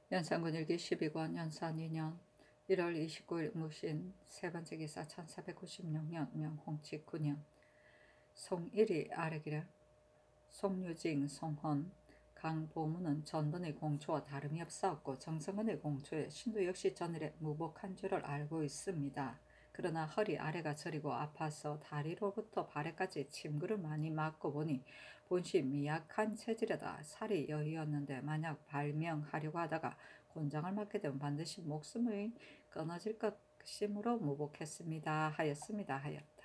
연산군 일기 12권 연산 2년 1월 29일 무신 세번째 기사 1496년 명홍치 9년 송일이 아래기를 송유징, 송헌, 강보문은 전번의 공초와 다름이 없사옵고 정성은의 공초에 신도 역시 전일에 무복한 줄을 알고 있습니다. 그러나 허리 아래가 저리고 아파서 다리로부터 발에까지 침구를 많이 맞고 보니 본시 미약한 체질에다 살이 여의었는데 만약 발명하려고 하다가 곤장을 맞게 되면 반드시 목숨이 끊어질 것이므로 무복했습니다. 하였습니다. 하였다.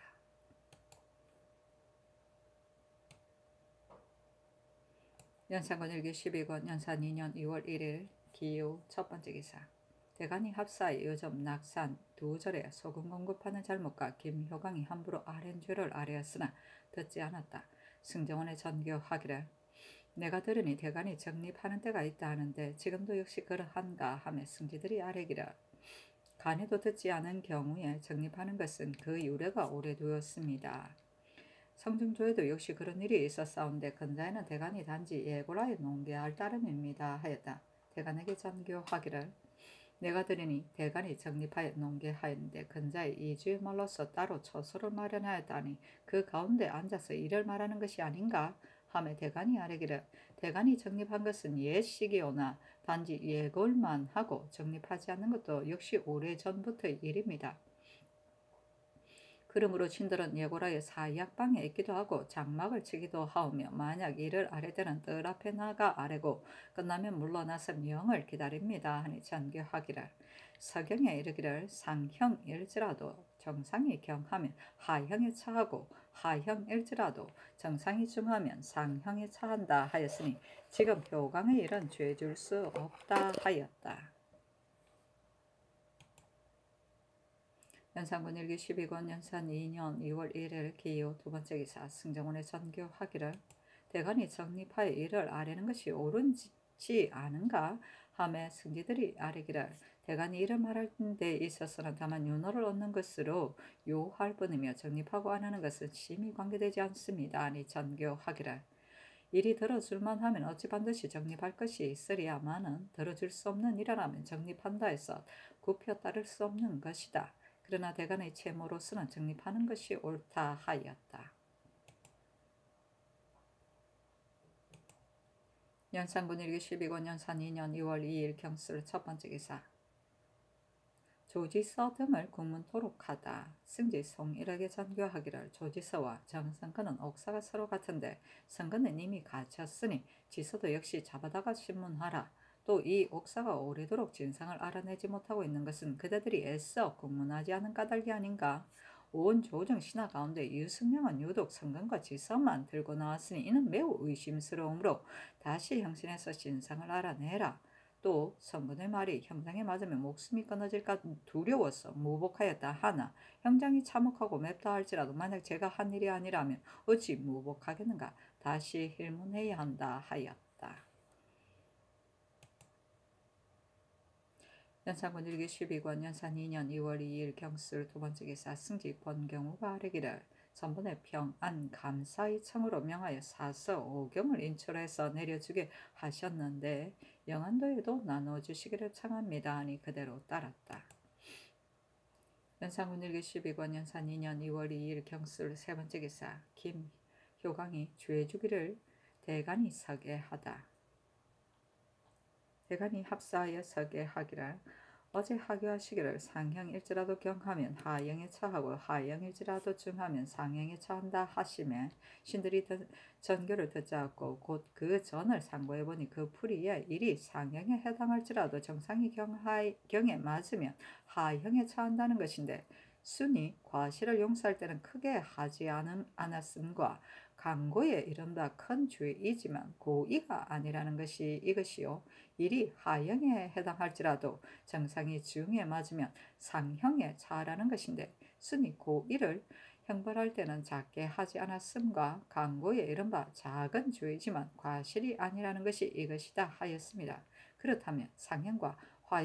연산군 일기 12권 연산 2년 2월 1일 기후 첫번째 기사 대간이 합사의 요점 낙산 두 절에 소금 공급하는 잘못과 김효강이 함부로 아랜 죄를 아뢰었으나 듣지 않았다. 승정원의 전교하기를 내가 들으니 대간이 정립하는 때가 있다 하는데 지금도 역시 그러한가 하며 승지들이 아뢰기를 간에도 듣지 않은 경우에 정립하는 것은 그 유래가 오래되었습니다. 성중조에도 역시 그런 일이 있었사온데 근자에는 대간이 단지 예고라에 농계할 따름입니다 하였다. 대간에게 전교하기를 내가 들으니 대간이 정립하여 농계하였는데 근자의 이주의 말로서 따로 처소를 마련하였다니 그 가운데 앉아서 이를 말하는 것이 아닌가 하며 대간이 아뢰기를 대간이 정립한 것은 옛 시기오나 단지 예골만 하고 정립하지 않는 것도 역시 오래전부터의 일입니다. 그러므로 신들은 예고라의 사약방에 있기도 하고 장막을 치기도 하오며 만약 이를 아래 때는 뜰 앞에 나가 아래고 끝나면 물러나서 명을 기다립니다 하니 전교하기를 서경에 이르기를 상형일지라도 정상이 경하면 하형에 처하고 하형일지라도 정상이 중하면 상형에 처한다 하였으니 지금 효강의 일은 죄줄 수 없다 하였다. 연산군 일기 12권 연산 2년 2월 1일 기호 두번째 기사 승정원의 전교하기를 대간이 정립하여 이를 아뢰는 것이 옳은지 아는가 하며 승지들이 아뢰기를 대간이 이를 말할 데 있어서는 다만 윤호를 얻는 것으로 요할 뿐이며 정립하고 안 하는 것은 심히 관계되지 않습니다. 아니 전교하기를 일이 들어줄만 하면 어찌 반드시 정립할 것이 있으리야마는 들어줄 수 없는 일이라면 정립한다 해서 굽혀 따를 수 없는 것이다. 그러나 대간의 채모로서는 정립하는 것이 옳다 하였다. 연산군 일기 12권 연산 2년 2월 2일 경술 첫번째 기사 조지서 등을 국문토록 하다. 승지 송일에게 전교하기를 조지서와 정성근은 옥사가 서로 같은데 성근은 이미 갇혔으니 지서도 역시 잡아다가 신문하라. 또 이 옥사가 오래도록 진상을 알아내지 못하고 있는 것은 그대들이 애써 국문하지 않은 까닭이 아닌가. 온 조정 신하 가운데 유승명은 유독 성근과 지서만 들고 나왔으니 이는 매우 의심스러우므로 다시 형신해서 진상을 알아내라. 또 성근의 말이 형장에 맞으면 목숨이 끊어질까 두려워서 무복하였다 하나 형장이 참혹하고 맵다 할지라도 만약 제가 한 일이 아니라면 어찌 무복하겠는가. 다시 힐문해야 한다 하였다. 연산군 일기 12권 연산 2년 2월 2일 경술 두번째 기사 승지 권경우가 아뢰기를 전번에 평안 감사의 청으로 명하여 사서 5경을 인출해서 내려주게 하셨는데 영안도에도 나눠주시기를 청합니다 하니 그대로 따랐다. 연산군 일기 12권 연산 2년 2월 2일 경술 세번째 기사 김효강이 죄주기를 대간이 서게 하다. 대간이 합사하여 서게 하기를 어제 하교하시기를 상형일지라도 경하면 하형에 처하고 하형일지라도 중하면 상형에 처한다 하시매 신들이 전교를 듣지 않고 곧 그 전을 상고해보니 그 풀이에 일이 상형에 해당할지라도 정상이 경에 맞으면 하형에 처한다는 것인데 순이 과실을 용서할 때는 크게 하지 않았음과 강고에 이른바 큰 죄이지만 고의가 아니라는 것이 이것이요. 일이 하형에 해당할지라도 정상이 중에 맞으면 상형에 처하라는 것인데 순이 고의를 형벌할 때는 작게 하지 않았음과 강고에 이른바 작은 죄이지만 과실이 아니라는 것이 이것이다 하였습니다. 그렇다면 상형과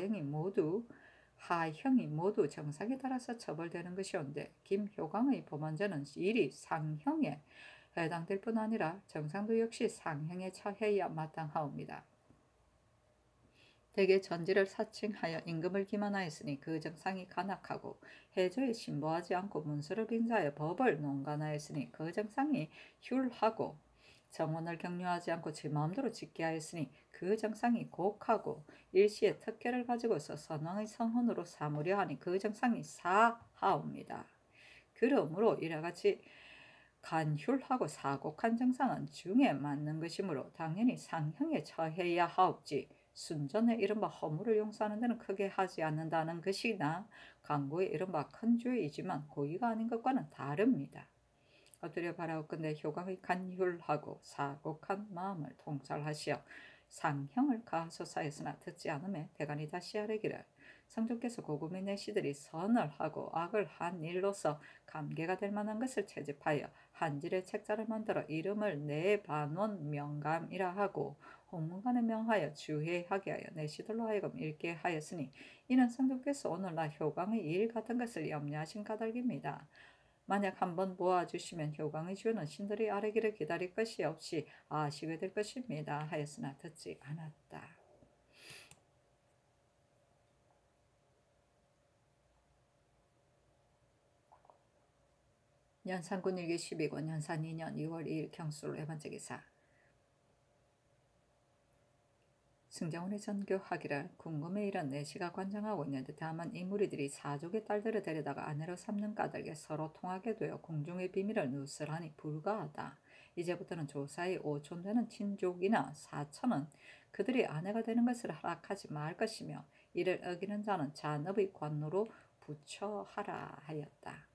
하형이 모두 정상에 따라서 처벌되는 것이온데 김효광의 법원전은 일이 상형에 해당될 뿐 아니라 정상도 역시 상형에 처해야 마땅하옵니다. 대개 전지를 사칭하여 임금을 기만하였으니 그 정상이 간악하고 해조에 신보하지 않고 문서를 빙자하여 법을 논간하였으니 그 정상이 휼하고 정원을 격려하지 않고 지 마음대로 짓게 하였으니 그 정상이 곡하고 일시의 특혜를 가지고서 선왕의 성혼으로 삼으려 하니 그 정상이 사하옵니다. 그러므로 이와같이 간휼하고 사곡한 정상은 중에 맞는 것이므로 당연히 상형에 처해야 하옵지 순전에 이른바 허물을 용서하는 데는 크게 하지 않는다는 것이나 강고에 이른바 큰 죄이지만 고의가 아닌 것과는 다릅니다. 엎드려 바라옵건대 효강의 간휼하고 사곡한 마음을 통찰하시어 상형을 가하소서 했으나 듣지 않음에 대간이 다시 아뢰기를 성주께서 고금의 내시들이 선을 하고 악을 한 일로서 감개가 될 만한 것을 채집하여 한질의 책자를 만들어 이름을 내반원 명감이라 하고 홍문관에 명하여 주회하게 하여 내시들로 하여금 읽게 하였으니 이는 성주께서 오늘날 효강의 일 같은 것을 염려하신 까닭입니다. 만약 한번 모아주시면 효강의 주는 신들이 아뢰기를 기다릴 것이 없이 아시게 될 것입니다. 하였으나 듣지 않았다. 연산군 일기 12권 연산 2년 2월 2일 경술 네 번째 기사. 승정원의 전교하기를 궁금해 이런 내시가 관장하고 있는데 다만 이 무리들이 사족의 딸들을 데려다가 아내로 삼는 까닭에 서로 통하게 되어 궁중의 비밀을 누설하니 불가하다. 이제부터는 조사의 5촌 되는 친족이나 사천은 그들이 아내가 되는 것을 허락하지 말 것이며 이를 어기는 자는 잔업의 관노로 부처하라 하였다.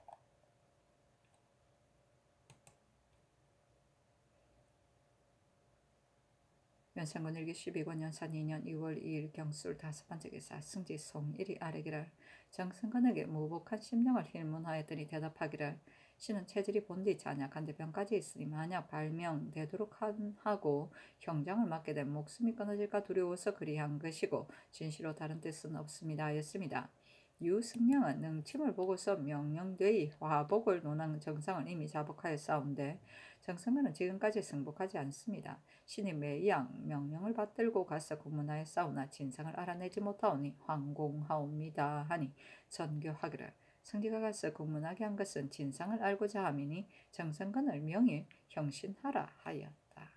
연산군 일기 12권 연산 2년 2월 2일 경술 다섯 번째 기사. 승지 송일이 아뢰기를 정승건에게 무복한 심령을 힐문하였더니 대답하기를 신은 체질이 본디 잔약한데 병까지 있으니 만약 발명되도록 하고 형장을 맡게 되면 목숨이 끊어질까 두려워서 그리한 것이고 진시로 다른 뜻은 없습니다 하였습니다. 유승량은 능침을 보고서 명령되이 화복을 논한 정상을 이미 자복하였사온데 정승건은 지금까지 승복하지 않습니다. 신이 매양 명령을 받들고 가서 구문하였사오나 진상을 알아내지 못하오니 황공하옵니다 하니 전교하기를 성기가 가서 구문하게 한 것은 진상을 알고자 함이니 정승건을 명일 형신하라 하였다.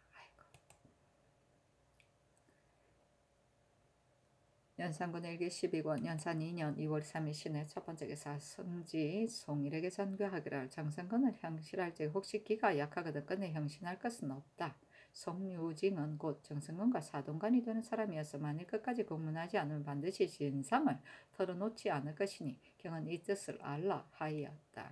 연산군 일기 12권 연산 2년 2월 3일 신의 첫 번째 기사. 승지 송일에게 전교하기를 정승건을 형실할지 혹시 기가 약하거든 끝내 형신할 것은 없다. 송유징은 곧 정승건과 사돈간이 되는 사람이어서 만일 끝까지 공문하지 않으면 반드시 진상을 털어놓지 않을 것이니 경은 이 뜻을 알라 하였다.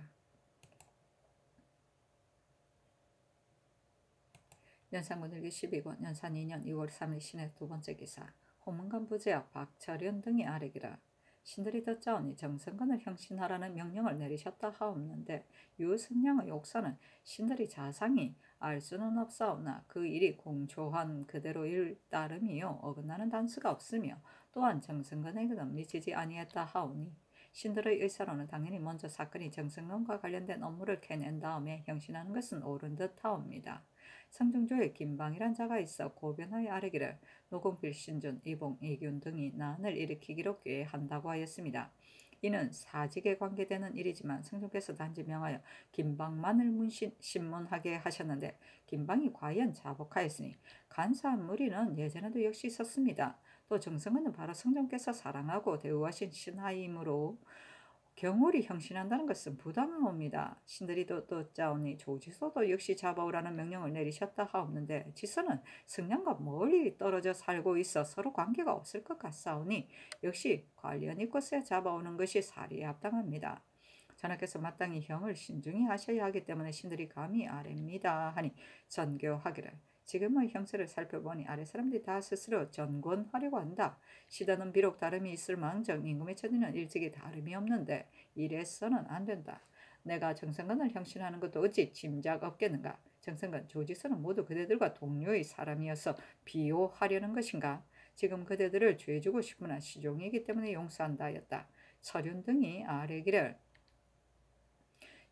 연산군 일기 12권 연산 2년 2월 3일 신의 두 번째 기사. 호문관 부제와 박철현 등이 아뢰기라 신들이 듣자오니 정승건을 형신하라는 명령을 내리셨다 하옵는데 유승량의 옥사는 신들이 자상히 알 수는 없사오나 그 일이 공초한 그대로일 따름이요 어긋나는 단서가 없으며 또한 정승건에게는 미치지 아니했다 하오니 신들의 의사로는 당연히 먼저 사건이 정승건과 관련된 업무를 캐낸 다음에 형신하는 것은 옳은 듯 하옵니다. 성중조에 김방이란 자가 있어 고변하여 아뢰기를 노공필, 신준, 이봉, 이균 등이 난을 일으키기로 꾀한다고 하였습니다. 이는 사직에 관계되는 일이지만 성중께서 단지 명하여 김방만을 신문하게 하셨는데 김방이 과연 자복하였으니 간사한 무리는 예전에도 역시 있었습니다. 또 정승은은 바로 성중께서 사랑하고 대우하신 신하이므로 경홀이 형신한다는 것은 부당하옵니다. 신들이 듣자오니 조지서도 역시 잡아오라는 명령을 내리셨다 하옵는데 지서는 승량과 멀리 떨어져 살고 있어 서로 관계가 없을 것 같사오니 역시 관련 있고서야 잡아오는 것이 사리에 합당합니다. 전하께서 마땅히 형을 신중히 하셔야 하기 때문에 신들이 감히 아뢰입니다 하니 전교하기를 지금의 형세를 살펴보니 아래 사람들이 다 스스로 전권하려고 한다. 시대는 비록 다름이 있을 망정 임금의 처지는 일찍이 다름이 없는데 이래서는 안 된다. 내가 정승건을 형신하는 것도 어찌 짐작 없겠는가. 정승건, 조지서는 모두 그대들과 동료의 사람이어서 비호하려는 것인가. 지금 그대들을 죄주고 싶으나 시종이기 때문에 용서한다 하였다. 철윤 등이 아뢰기를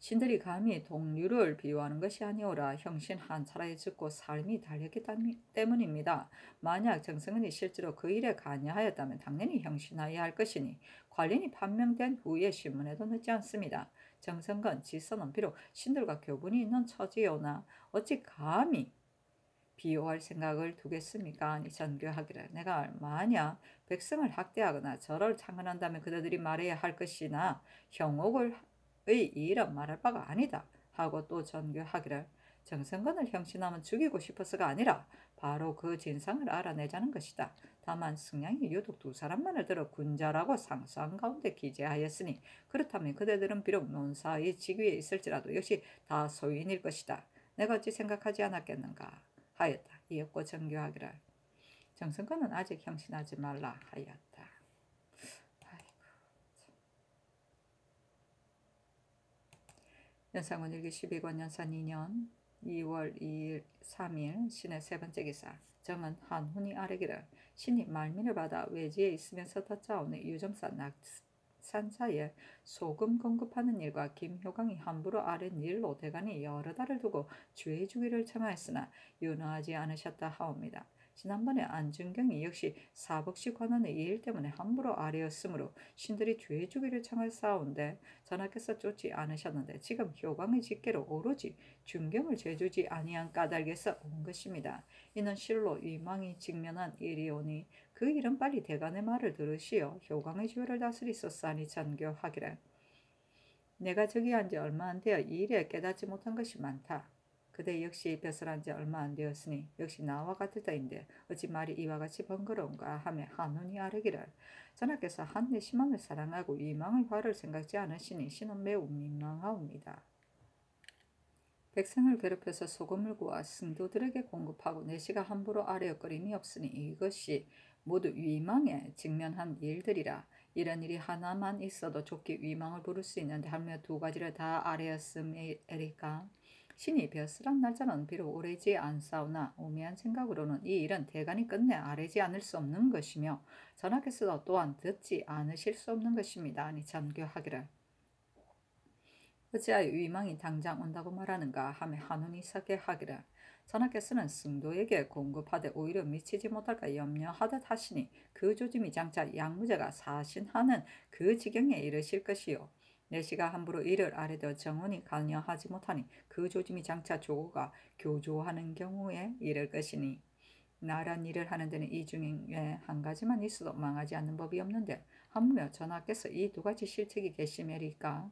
신들이 감히 동류를 비유하는 것이 아니오라. 형신 한 차례에 죽고 삶이 달렸기 때문입니다. 만약 정승은이 실제로 그 일에 관여하였다면 당연히 형신하여야 할 것이니 관련이 판명된 후에 신문에도 늦지 않습니다. 정승건 지선은 비록 신들과 교분이 있는 처지요나 어찌 감히 비호할 생각을 두겠습니까? 아니 전교하기를 내가 만약 백성을 학대하거나 절을 창건한다면 그들이 말해야 할 것이나 형옥의 일은 말할 바가 아니다 하고 또 전교하기를 정성건을 형신하면 죽이고 싶어서가 아니라 바로 그 진상을 알아내자는 것이다. 다만 승냥이 유독 두 사람만을 들어 군자라고 상수한 가운데 기재하였으니 그렇다면 그대들은 비록 논사의 직위에 있을지라도 역시 다 소인일 것이다. 내가 어찌 생각하지 않았겠는가 하였다. 이었고 정교하기를 정승권은 아직 형신하지 말라 하였다. 아이고. 연산군 일기 12권 연산 2년 2월 2일 3일 신의 세 번째 기사. 정은 한훈이 아뢰기를 신이 말미를 받아 외지에 있으면서 덧자오는 유점사 낙산사에 소금 공급하는 일과 김효광이 함부로 아랜 일로 대간이 여러 달을 두고 주의 주기를 청하였으나 윤허하지 않으셨다 하옵니다. 지난번에 안준경이 역시 사복시 관원의 이 일 때문에 함부로 아뢰었으므로 신들이 주의 주기를 청하였사온데 전하께서 쫓지 않으셨는데 지금 효광의 직계로 오로지 준경을 죄주지 아니한 까닭에서 온 것입니다. 이는 실로 위망이 직면한 일이오니 그 일은 빨리 대간의 말을 들으시어 효광의 주요를 다스리소사니 전교하기를 내가 저기 한 지 얼마 안 되어 이 일에 깨닫지 못한 것이 많다. 그대 역시 벼슬한 지 얼마 안 되었으니 역시 나와 같을 터인데 어찌 말이 이와 같이 번거로운가 하며 한눈이 아뢰기를 전하께서 한내 심한을 사랑하고 위망의 화를 생각지 않으시니 신은 매우 민망하옵니다. 백성을 괴롭혀서 소금을 구하 승도들에게 공급하고 내시가 함부로 아뢰었거림이 없으니 이것이 모두 위망에 직면한 일들이라. 이런 일이 하나만 있어도 좋게 위망을 부를 수 있는데 하며 두 가지를 다 아뢰었음이리까. 신이 벼슬한 날짜는 비록 오래지 않사오나 오매한 생각으로는 이 일은 대간이 끝내 아뢰지 않을 수 없는 것이며 전하께서도 또한 듣지 않으실 수 없는 것입니다. 아니 전교하기를 어찌하여 위망이 당장 온다고 말하는가 하며 한운이 서게 하기를 전하께서는 승도에게 공급하되 오히려 미치지 못할까 염려하듯 하시니 그 조짐이 장차 양무제가 사신하는 그 지경에 이르실 것이요. 내시가 함부로 이를 아래되 정원이 관여하지 못하니 그 조짐이 장차 조고가 교조하는 경우에 이를 것이니 나란 일을 하는 데는 이 중에 한 가지만 있어도 망하지 않는 법이 없는데 하물며 전하께서 이 두 가지 실책이 계시매리까.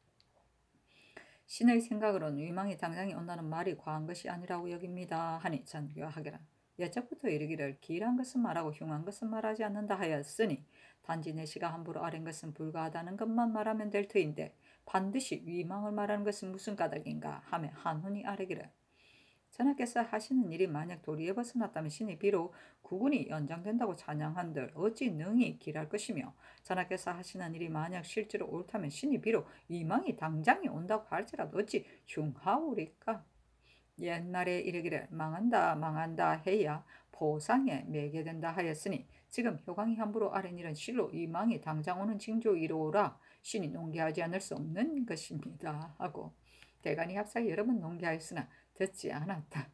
신의 생각으로는 위망이 당장이 온다는 말이 과한 것이 아니라고 여깁니다. 하니 전교하기라. 예적부터 이르기를 길한 것은 말하고 흉한 것은 말하지 않는다 하였으니 단지 내시가 함부로 아랜 것은 불가하다는 것만 말하면 될 터인데 반드시 위망을 말하는 것은 무슨 까닭인가 하며 한훈이 아뢰기를 전하께서 하시는 일이 만약 도리에 벗어났다면 신이 비록 국운이 연장된다고 찬양한들 어찌 능히 길할 것이며 전하께서 하시는 일이 만약 실제로 옳다면 신이 비록 위망이 당장이 온다고 할지라도 어찌 흉하오리까. 옛날에 이르기를 망한다 망한다 해야 보상에 매게 된다 하였으니 지금 효광이 함부로 아랜 일은 실로 위망이 당장 오는 징조이로라. 신이 농계하지 않을 수 없는 것입니다 하고 대간이 합사에 여러 번 농계하였으나 듣지 않았다.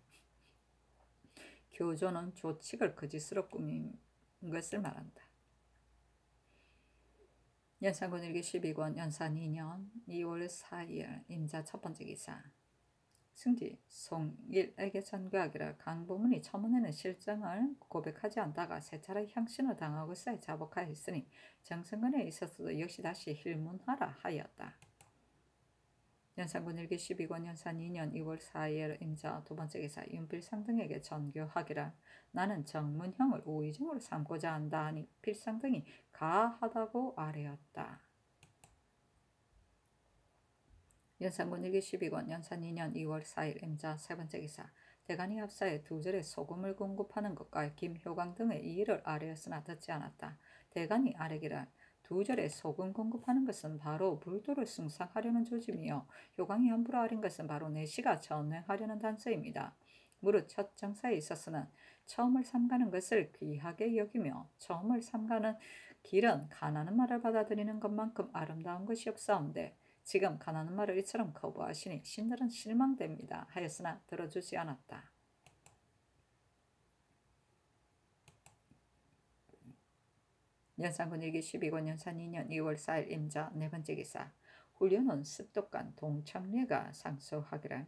교조는 조칙을 거짓으로 꾸민 것을 말한다. 연산군 일기 12권 연산 2년 2월 4일 임자 첫 번째 기사. 승지 송일에게 전교하기를 강보문이 처음에는 실정을 고백하지 않다가 세 차례 향신을 당하고서 자복하였으니 정승근에 있어서도 역시 다시 힐문하라 하였다. 연산군 일기 12권 연산 2년 2월 4일 임자 두 번째 기사. 윤필상 등에게 전교하기라. 나는 정문형을 우의정으로 삼고자 한다 하니 필상 등이 가하다고 아뢰었다. 연산군 일기 12권 연산 2년 2월 4일 임자 세 번째 기사. 대간이 합사에 두 절에 소금을 공급하는 것과 김효광 등의 이 일을 아뢰었으나 듣지 않았다. 대간이 아뢰기를 두 절에 소금 공급하는 것은 바로 불도를 숭상하려는 조짐이요 효광이 함부로 아린 것은 바로 내시가 전행하려는 단서입니다. 무릇 첫 정사에 있어서는 처음을 삼가는 것을 귀하게 여기며 처음을 삼가는 길은 가나는 말을 받아들이는 것만큼 아름다운 것이 없사온데 지금 가난한 말을 이처럼 거부하시니 신들은 실망됩니다 하였으나 들어주지 않았다. 연산군 일기 12권 연산 2년 2월 4일 임자 네 번째 기사. 훈련은 습독간 동창래가 상소하기를.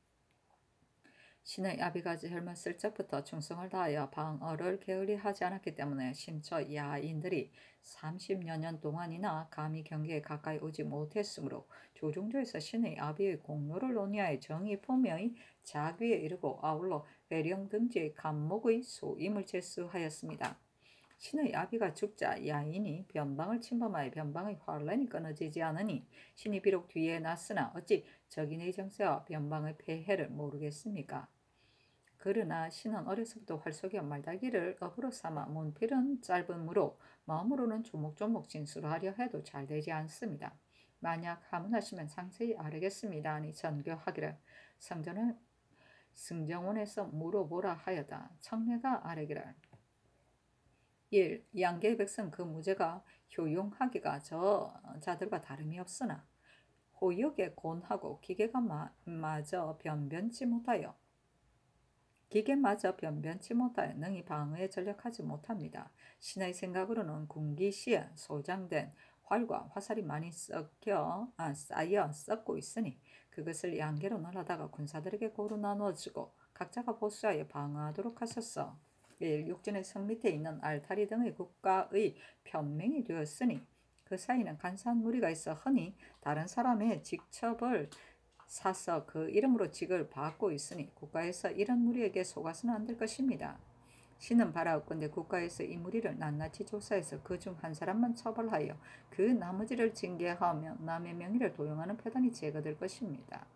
신의 아비가 젊었을 적부터 충성을 다하여 방어를 게을리하지 않았기 때문에 심처 야인들이 30여 년 동안이나 감히 경계에 가까이 오지 못했으므로 조종조에서 신의 아비의 공로를 논의하여 정의 포명의 자귀에 이르고 아울러 회령 등지의 감목의 소임을 제수하였습니다. 신의 아비가 죽자 야인이 변방을 침범하여 변방의 환란이 끊어지지 않으니 신이 비록 뒤에 났으나 어찌 적인의 정세와 변방의 폐해를 모르겠습니까? 그러나 신은 어려서부터 활쏘기와 말달기를 업으로 삼아 문필은 짧으므로 마음으로는 조목조목 진술을 하려 해도 잘 되지 않습니다. 만약 하문하시면 상세히 아뢰겠습니다 하니 전교하기를. 승정원에서 물어보라 하여다. 청래가 아뢰기를. 1. 양계의 백성 그 무죄가 효용하기가 저 자들과 다름이 없으나 호역에 곤하고 기계가 마저 변변치 못하여 능히 방어에 전력하지 못합니다. 신의 생각으로는 군기시에 소장된 활과 화살이 많이 쌓여 썩고 있으니 그것을 양계로 널어다가 군사들에게 고루 나눠주고 각자가 보수하여 방어하도록 하소서. 1. 육진의 성 밑에 있는 알타리 등의 국가의 편명이 되었으니 그 사이는 간사한 무리가 있어 흔히 다른 사람의 직첩을 사서 그 이름으로 직을 받고 있으니 국가에서 이런 무리에게 속아서는 안 될 것입니다. 신은 바라옵건대 국가에서 이 무리를 낱낱이 조사해서 그 중 한 사람만 처벌하여 그 나머지를 징계하며 남의 명의를 도용하는 패단이 제거될 것입니다.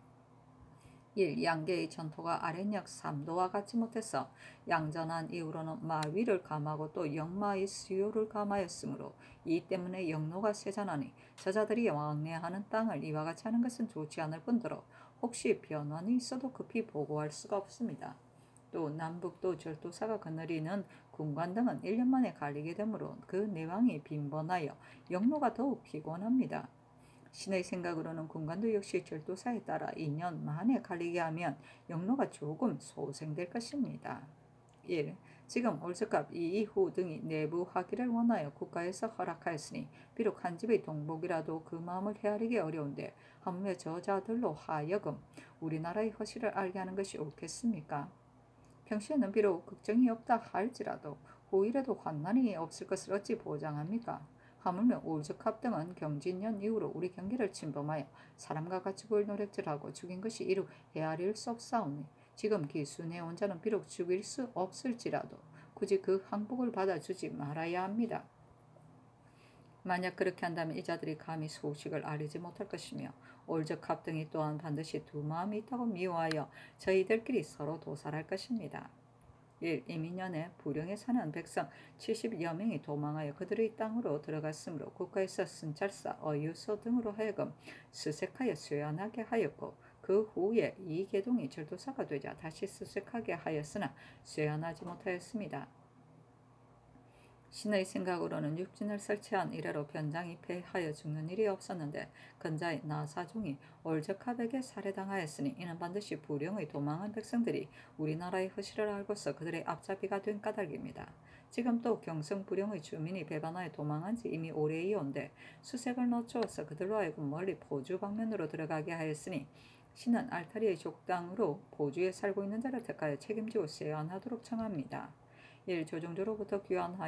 1. 양계의 전토가 아랫역 3도와 같이 못해서 양전한 이후로는 마위를 감하고 또 영마의 수요를 감하였으므로 이 때문에 영노가 세잔하니 저자들이 왕래하는 땅을 이와 같이 하는 것은 좋지 않을 뿐더러 혹시 변환이 있어도 급히 보고할 수가 없습니다. 또 남북도 절도사가 거느리는 군관 등은 1년 만에 갈리게 되므로 그 내왕이 빈번하여 영노가 더욱 피곤합니다. 신의 생각으로는 군관도 역시 절도사에 따라 2년 만에 갈리게 하면 영로가 조금 소생될 것입니다. 1. 지금 올적갑 이후 등이 내부하기를 원하여 국가에서 허락하였으니 비록 한 집의 동복이라도 그 마음을 헤아리기 어려운데 하물며 저자들로 하여금 우리나라의 허실을 알게 하는 것이 옳겠습니까? 평시에는 비록 걱정이 없다 할지라도 후일에도 환난이 없을 것을 어찌 보장합니까? 하물며 올적합 등은 경진년 이후로 우리 경계를 침범하여 사람과 가축을 노략질하고 죽인 것이 이루 헤아릴 수 없사오니 지금 기순에 온 자는 비록 죽일 수 없을지라도 굳이 그 항복을 받아주지 말아야 합니다. 만약 그렇게 한다면 이 자들이 감히 소식을 알리지 못할 것이며 올적합 등이 또한 반드시 두 마음이 있다고 미워하여 저희들끼리 서로 도살할 것입니다. 1. 이민년에 부령에 사는 백성 70여 명이 도망하여 그들의 땅으로 들어갔으므로 국가에서 순찰사, 어유소 등으로 하여금 수색하여 쇠안하게 하였고 그 후에 이계동이 절도사가 되자 다시 수색하게 하였으나 쇠안하지 못하였습니다. 신의 생각으로는 육진을 설치한 이래로 변장이 패하여 죽는 일이 없었는데 근자의 나사종이 올적합에게 살해당하였으니 이는 반드시 부령의 도망한 백성들이 우리나라의 허실을 알고서 그들의 앞잡이가 된 까닭입니다. 지금 또 경성 부령의 주민이 배반하여 도망한 지 이미 오래이온데 수색을 늦추어서 그들로 하여금 멀리 포주 방면으로 들어가게 하였으니 신은 알타리의 족당으로 포주에 살고 있는 자를 택하여 책임지고 세안하도록 청합니다. 1. 조종조로부터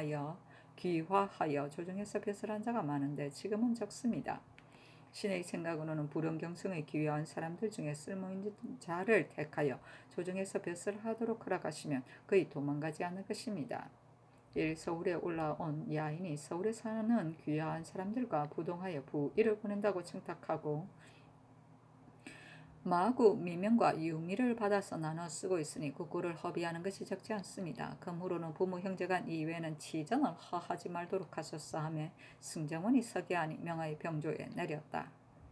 귀화하여 조정에서 배설한 자가 많은데 지금은 적습니다. 신의 생각으로는 불원경성의 귀화한 사람들 중에 쓸모있는 자를 택하여 조정에서 배설하도록 허락하시면 거의 도망가지 않을 것입니다. 1. 서울에 올라온 야인이 서울에 사는 귀화한 사람들과 부동하여 부의를 보낸다고 청탁하고 마구 미명과 유미를 받아서 나눠 쓰고 있으니 국고를 허비하는 것이 적지 않습니다. 그러므로는 부모 형제간 이외에는 치전을 허하지 말도록 하소서 하며 승정원이 서기하니 명하여 병조에 내렸다.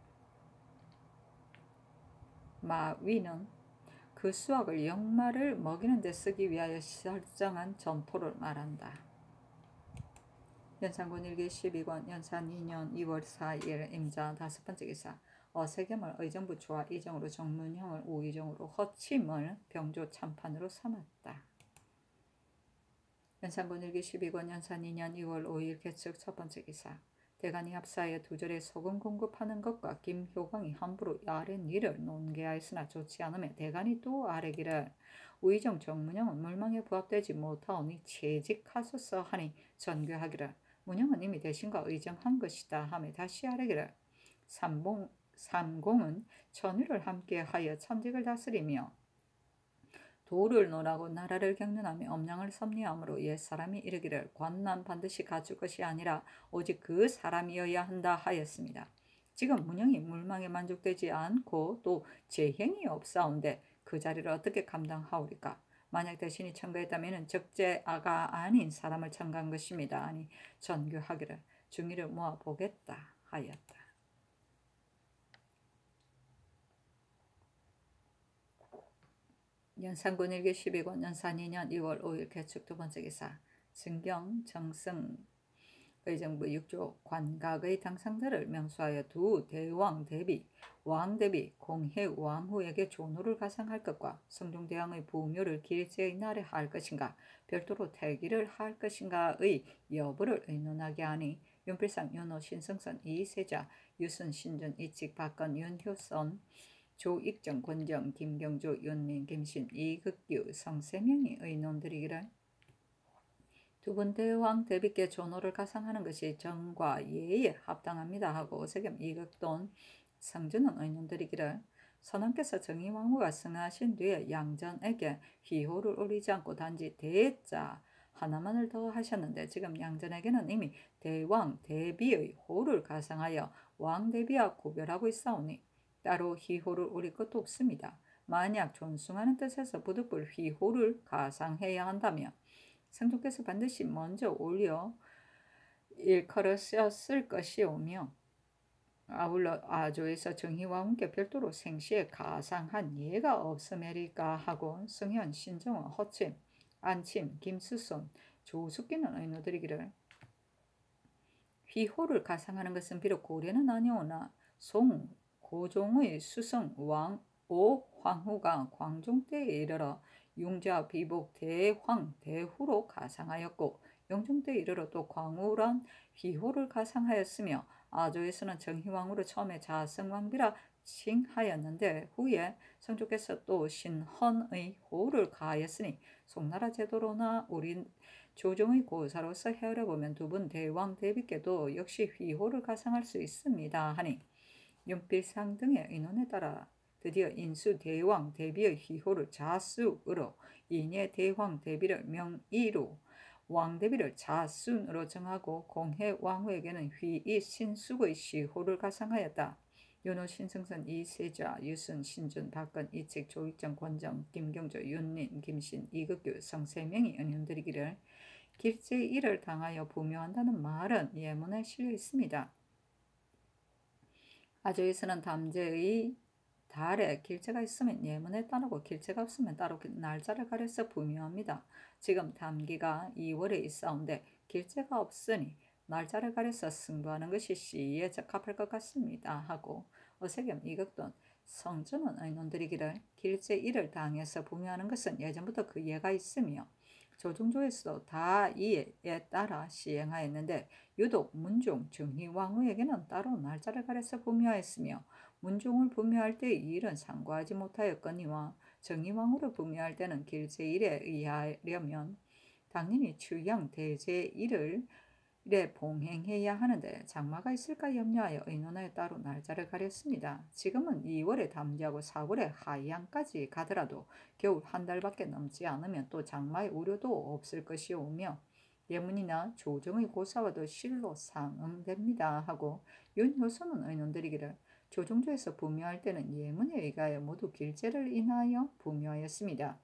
마위는 그 수학을 영마를 먹이는 데 쓰기 위하여 설정한 점토를 말한다. 연산군 일기 12권 연산 2년 2월 4일 임자 5번째 기사 어세겸을 의정부 초와 이정으로 정문형을 우의정으로 허침을 병조 참판으로 삼았다. 연산군 일기 12권 연산 2년 2월 5일 개측 1번째 기사 대간이 합사하여 두절에 소금 공급하는 것과 김효광이 함부로 아랫 일을 논개하였으나 좋지 않으며 대간이 또 아뢰기를 우의정 정문형은 물망에 부합되지 못하오니 채직하소서 하니 전교하기를 문형은 이미 대신과 의정한 것이다 하며 다시 아뢰기를 삼공은 천위를 함께하여 천직을 다스리며 도를 논하고 나라를 경륜하며 엄량을 섭리하므로 옛사람이 이르기를 관난 반드시 갖출 것이 아니라 오직 그 사람이어야 한다 하였습니다. 지금 문형이 물망에 만족되지 않고 또 재행이 없사온데 그 자리를 어떻게 감당하오리까? 만약 대신이 청구했다면 적재아가 아닌 사람을 청구한 것입니다. 아니 전교하기를 중의를 모아보겠다 하였다. 연산군 일기 12권 연산 2년 2월 5일 개축 2번째 기사 증경 정승 의정부 6조 관각의 당상들을 명수하여 두 대왕 대비 왕 대비 공해 왕후에게 조노를 가상할 것과 성종대왕의 부묘를 길제의 날에 할 것인가 별도로 태기를 할 것인가의 여부를 의논하게 하니 윤필상 윤호 신승선 이세자 유순 신준 이칙 박건 윤효선 조익정 권정 김경조 윤민 김신 이극규 성세명이 의논드리기를 두 분 대왕 대비께 조노를 가상하는 것이 정과 예에 합당합니다 하고 오세겸 이극돈 성준은 의논드리기를 선왕께서 정의왕후가 승하신 뒤에 양전에게 희호를 올리지 않고 단지 대자 하나만을 더 하셨는데 지금 양전에게는 이미 대왕 대비의 호를 가상하여 왕 대비와 구별하고 있사오니 따로 희호를 올릴 것도 없습니다. 만약 존숭하는 뜻에서 부득불 희호를 가상해야 한다면 성종께서 반드시 먼저 올려 일컬으셨을 것이오며 아울러 아조에서 정희왕후께 별도로 생시에 가상한 예가 없음이리까 하고 성현, 신정호, 허침, 안침, 김수손, 조숙기는 의논드리기를 휘호를 가상하는 것은 비록 고려는 아니오나 고종의 수성 왕 오황후가 광종 때에 이르러 융자 비복 대황 대후로 가상하였고 영종 때에 이르러 또 광우란 휘호를 가상하였으며 아조에서는 정희왕후를 처음에 자성왕비라 칭하였는데 후에 성조께서 또 신헌의 호를 가하였으니 송나라 제도로나 우리 조정의 고사로서 헤아려보면 두 분 대왕 대비께도 역시 휘호를 가상할 수 있습니다 하니 윤필상 등의 의논에 따라 드디어 인수 대왕 대비의 희호를 자수으로 인예 대왕 대비를 명의로 왕 대비를 자순으로 정하고 공해 왕후에게는 휘이 신숙의 시호를 가상하였다. 윤호 신승선 이세자 유순 신준 박건 이책 조익정 권정 김경조 윤린 김신 이극규 성세명이 의논드리기를 길제일을 당하여 부묘한다는 말은 예문에 실려 있습니다. 아조에서는 담제의 달에 길제가 있으면 예문에 따르고 길제가 없으면 따로 날짜를 가려서 부묘합니다. 지금 담기가 2월에 있사온데 길제가 없으니 날짜를 가려서 승부하는 것이 시에 적합할 것 같습니다 하고 어세겸 이극돈 성준은 의논드리기를 길제 1을 당해서 부묘하는 것은 예전부터 그 예가 있으며 조중조에서도 다 이에 따라 시행하였는데 유독 문종 정희왕후에게는 따로 날짜를 가려서 부묘하였으며 문종을 부묘할 때 이 일은 상고하지 못하였거니와 정희왕후를 부묘할 때는 길제일에 의하려면 당연히 출양 대제일을 봉행해야 하는데 장마가 있을까 염려하여 의논하여 따로 날짜를 가렸습니다. 지금은 2월에 담기하고 4월에 하양까지 가더라도 겨울 한 달밖에 넘지 않으면 또 장마의 우려도 없을 것이오며 예문이나 조정의 고사와도 실로 상응됩니다 하고 윤효선은 의논드리기를 조종조에서 부묘할 때는 예문에 의하여 모두 길제를 인하여 부묘하였습니다.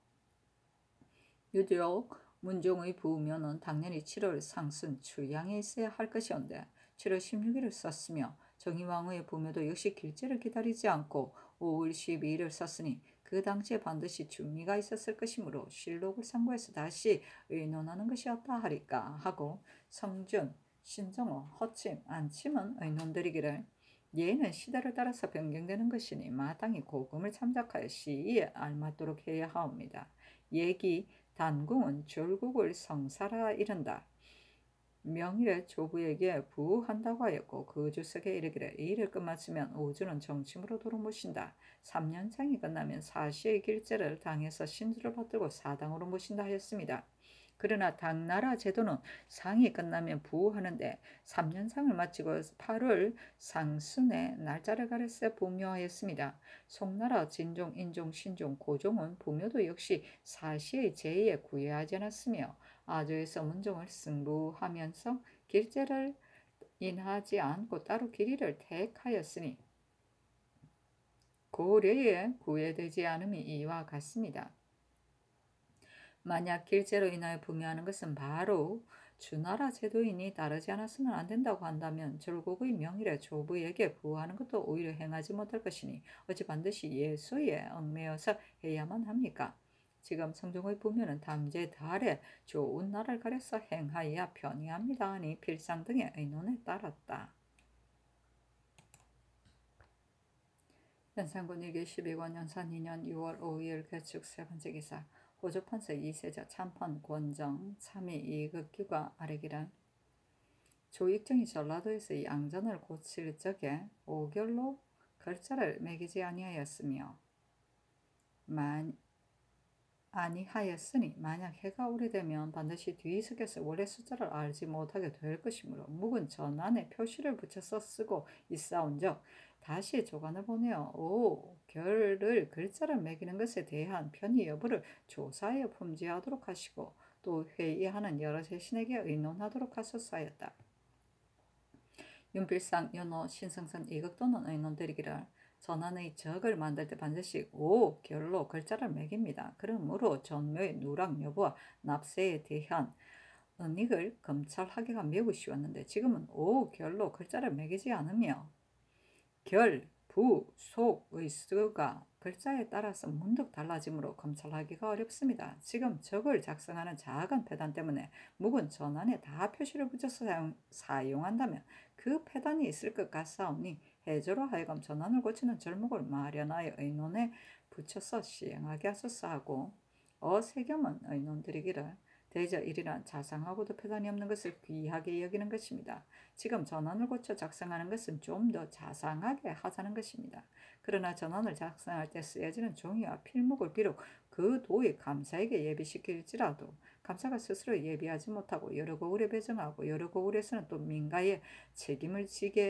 유독 문종의 부묘는 당연히 7월 상순 출양에 있어야 할 것이온데 7월 16일을 썼으며 정희왕후의 부묘도 역시 길제를 기다리지 않고 5월 12일을 썼으니 그 당시에 반드시 중리가 있었을 것이므로 실록을 참고해서 다시 의논하는 것이었다 하리까 하고 성준, 신정호, 허침, 안침은 의논드리기를 예는 시대를 따라서 변경되는 것이니 마땅히 고금을 참작하여 시기에 알맞도록 해야 하옵니다. 예기 단궁은 졸국을 성사라 이른다. 명일에 조부에게 부한다고 하였고 그 주석에 이르기를 이 일을 끝마치면 오주는 정침으로 도로 모신다. 3년장이 끝나면 사시의 길제를 당해서 신주를 받들고 사당으로 모신다 하였습니다. 그러나 당나라 제도는 상이 끝나면 부하는데 3년상을 마치고 8월 상순에 날짜를 가려서 부묘하였습니다. 송나라 진종, 인종, 신종, 고종은 부묘도 역시 사시의 제의에 구애하지 않았으며 아주에서 문종을 승부하면서 길제를 인하지 않고 따로 길이를 택하였으니 고려에 구애되지 않음이 이와 같습니다. 만약 길제로 인하여 부묘하는 것은 바로 주나라 제도이니 따르지 않아서는 안 된다고 한다면 졸국의 명일에 조부에게 부하는 것도 오히려 행하지 못할 것이니 어찌 반드시 예수에 얽매여서 해야만 합니까? 지금 성종의 부묘는 당제 달에 좋은 날을 가려서 행하여야 편의합니다 하니 필상 등의 의논에 따랐다. 연산군 1기 12권 연산 2년 6월 5일 개축 세 번째 기사 호조판서 이세자 참판 권정 참의 이극규가 아래기란 조익정이 전라도에서 양전을 고칠 적에 오결로 글자를 매기지 아니하였으니 만약 해가 오래되면 반드시 뒤석에서 원래 숫자를 알지 못하게 될 것이므로 묵은 전안에 표시를 붙여서 쓰고 있사온즉 다시 조간을 보내어 결을 글자를 매기는 것에 대한 편의 여부를 조사하여 품지하도록 하시고 또 회의하는 여러 세신에게 의논하도록 하소서하였다. 윤필상, 연호, 신성선, 이극도는 의논드리기를 전안의 적을 만들 때 반드시 결로 글자를 매깁니다. 그러므로 전묘의 누락 여부와 납세에 대한 은닉을 검찰하기가 매우 쉬웠는데 지금은 결로 글자를 매기지 않으며 결, 부, 속의 수가 글자에 따라서 문득 달라지므로 검찰하기가 어렵습니다. 지금 적을 작성하는 작은 패단 때문에 묵은 전안에 다 표시를 붙여서 사용한다면 그 패단이 있을 것 같사오니 해조로 하여금 전안을 고치는 절목을 마련하여 의논에 붙여서 시행하게 하소서 하고 어세겸은 의논드리기를 대저 일이란 자상하고도 패단이 없는 것을 귀하게 여기는 것입니다. 지금 전원을 고쳐 작성하는 것은 좀 더 자상하게 하자는 것입니다. 그러나 전원을 작성할 때 쓰여지는 종이와 필목을 비록 그 도의 감사에게 예비시킬지라도 감사가 스스로 예비하지 못하고 여러 고을에 배정하고 여러 고을에서는 또 민가에 책임을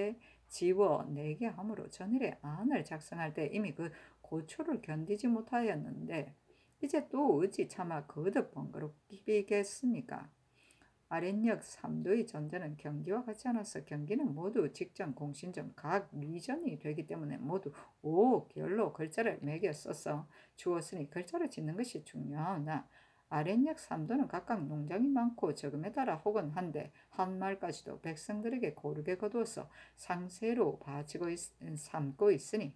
지워내게 하므로 전일의 안을 작성할 때 이미 그 고초를 견디지 못하였는데 이제 또 어찌 차마 거듭 번거롭히겠습니까? 아랫역 3도의 전제는 경기와 같지 않아서 경기는 모두 직전, 공신전, 각 위전이 되기 때문에 모두 결로 글자를 매겨 써서 주었으니 글자를 짓는 것이 중요하나 아랫역 3도는 각각 농장이 많고 적음에 따라 혹은 한데 한 말까지도 백성들에게 고르게 거두어서 상세로 삼고 있으니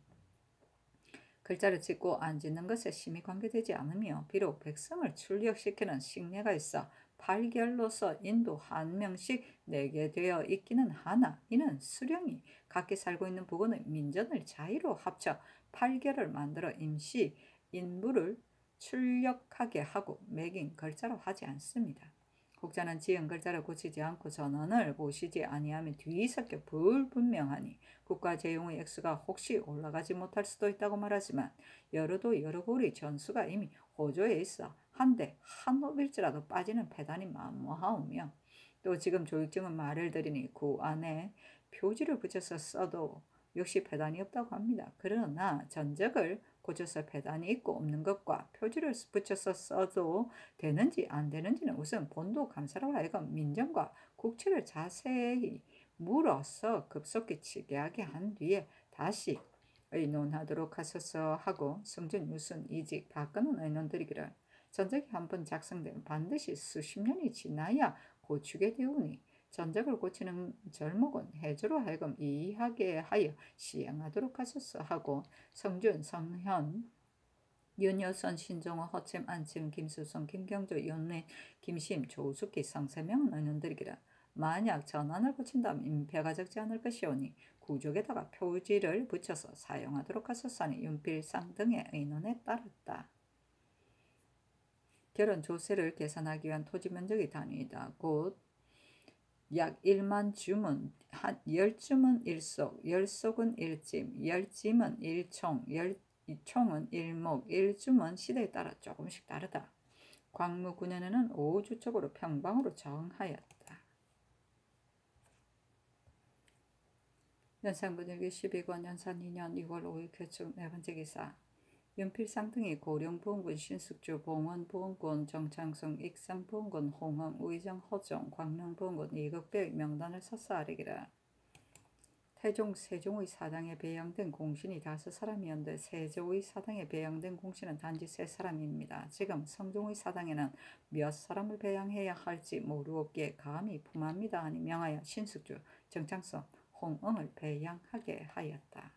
글자를 짓고 안 짓는 것에 심히 관계되지 않으며 비록 백성을 출력시키는 식례가 있어 8결로서 인도 한 명씩 내게 되어 있기는 하나 이는 수령이 각기 살고 있는 부근의 민전을 자의로 합쳐 8결을 만들어 임시 인부를 출력하게 하고 매긴 글자로 하지 않습니다. 혹자는 지은 글자를 고치지 않고 전원을 보시지 아니하면 뒤섞여 불분명하니 국가 재용의 액수가 혹시 올라가지 못할 수도 있다고 말하지만 여러도 여러 고리 전수가 이미 호조에 있어 한데 한 홉일지라도 빠지는 패단이 만무하오며 또 지금 조익정은 말을 들으니 그 안에 표지를 붙여서 써도 역시 패단이 없다고 합니다. 그러나 전적을 고쳐서 패단이 있고 없는 것과 표지를 붙여서 써도 되는지 안 되는지는 우선 본도 감사로 하여금 민정과 국치를 자세히 물어서 급속히 치게하게 한 뒤에 다시 의논하도록 하소서 하고 성준, 유순, 이직, 박근은 의논드리기를 전적이 한번 작성되면 반드시 수십 년이 지나야 고치게 되오니 전적을 고치는 절목은 해조로 하여금 이해하게 하여 시행하도록 하소서 하고 성준, 성현, 윤여선, 신종호, 허침, 안침, 김수성, 김경조, 연내, 김심, 조숙기, 성세명은 의논드리기를 만약 전환을 고친다면 임패가 적지 않을 것이오니 구족에다가 표지를 붙여서 사용하도록 하소서니 윤필상 등의 의논에 따랐다. 결혼 조세를 계산하기 위한 토지 면적의 단위이다. 곧 약 1만 주문, 한 10주문 1속, 10속은 1찜, 10찜은 1총, 10총은 1목, 1주문 시대에 따라 조금씩 다르다. 광무 9년에는 5주 쪽으로 평방으로 정하였다. 연산군일기 12권 연산 2년 6월 5일 개축 네 번째 기사. 윤필상 등이 고령보험군 신숙주 봉원보험군 정창성 익산보험군 홍엄 의정 허종 광릉보험군 이극배의 명단을 섭사하리기라. 태종 세종의 사당에 배양된 공신이 5사람이었는데 세조의 사당에 배양된 공신은 단지 3사람입니다. 지금 성종의 사당에는 몇 사람을 배양해야 할지 모르옵기에 감히 품합니다 하니 명하여 신숙주 정창성 홍엄을 배양하게 하였다.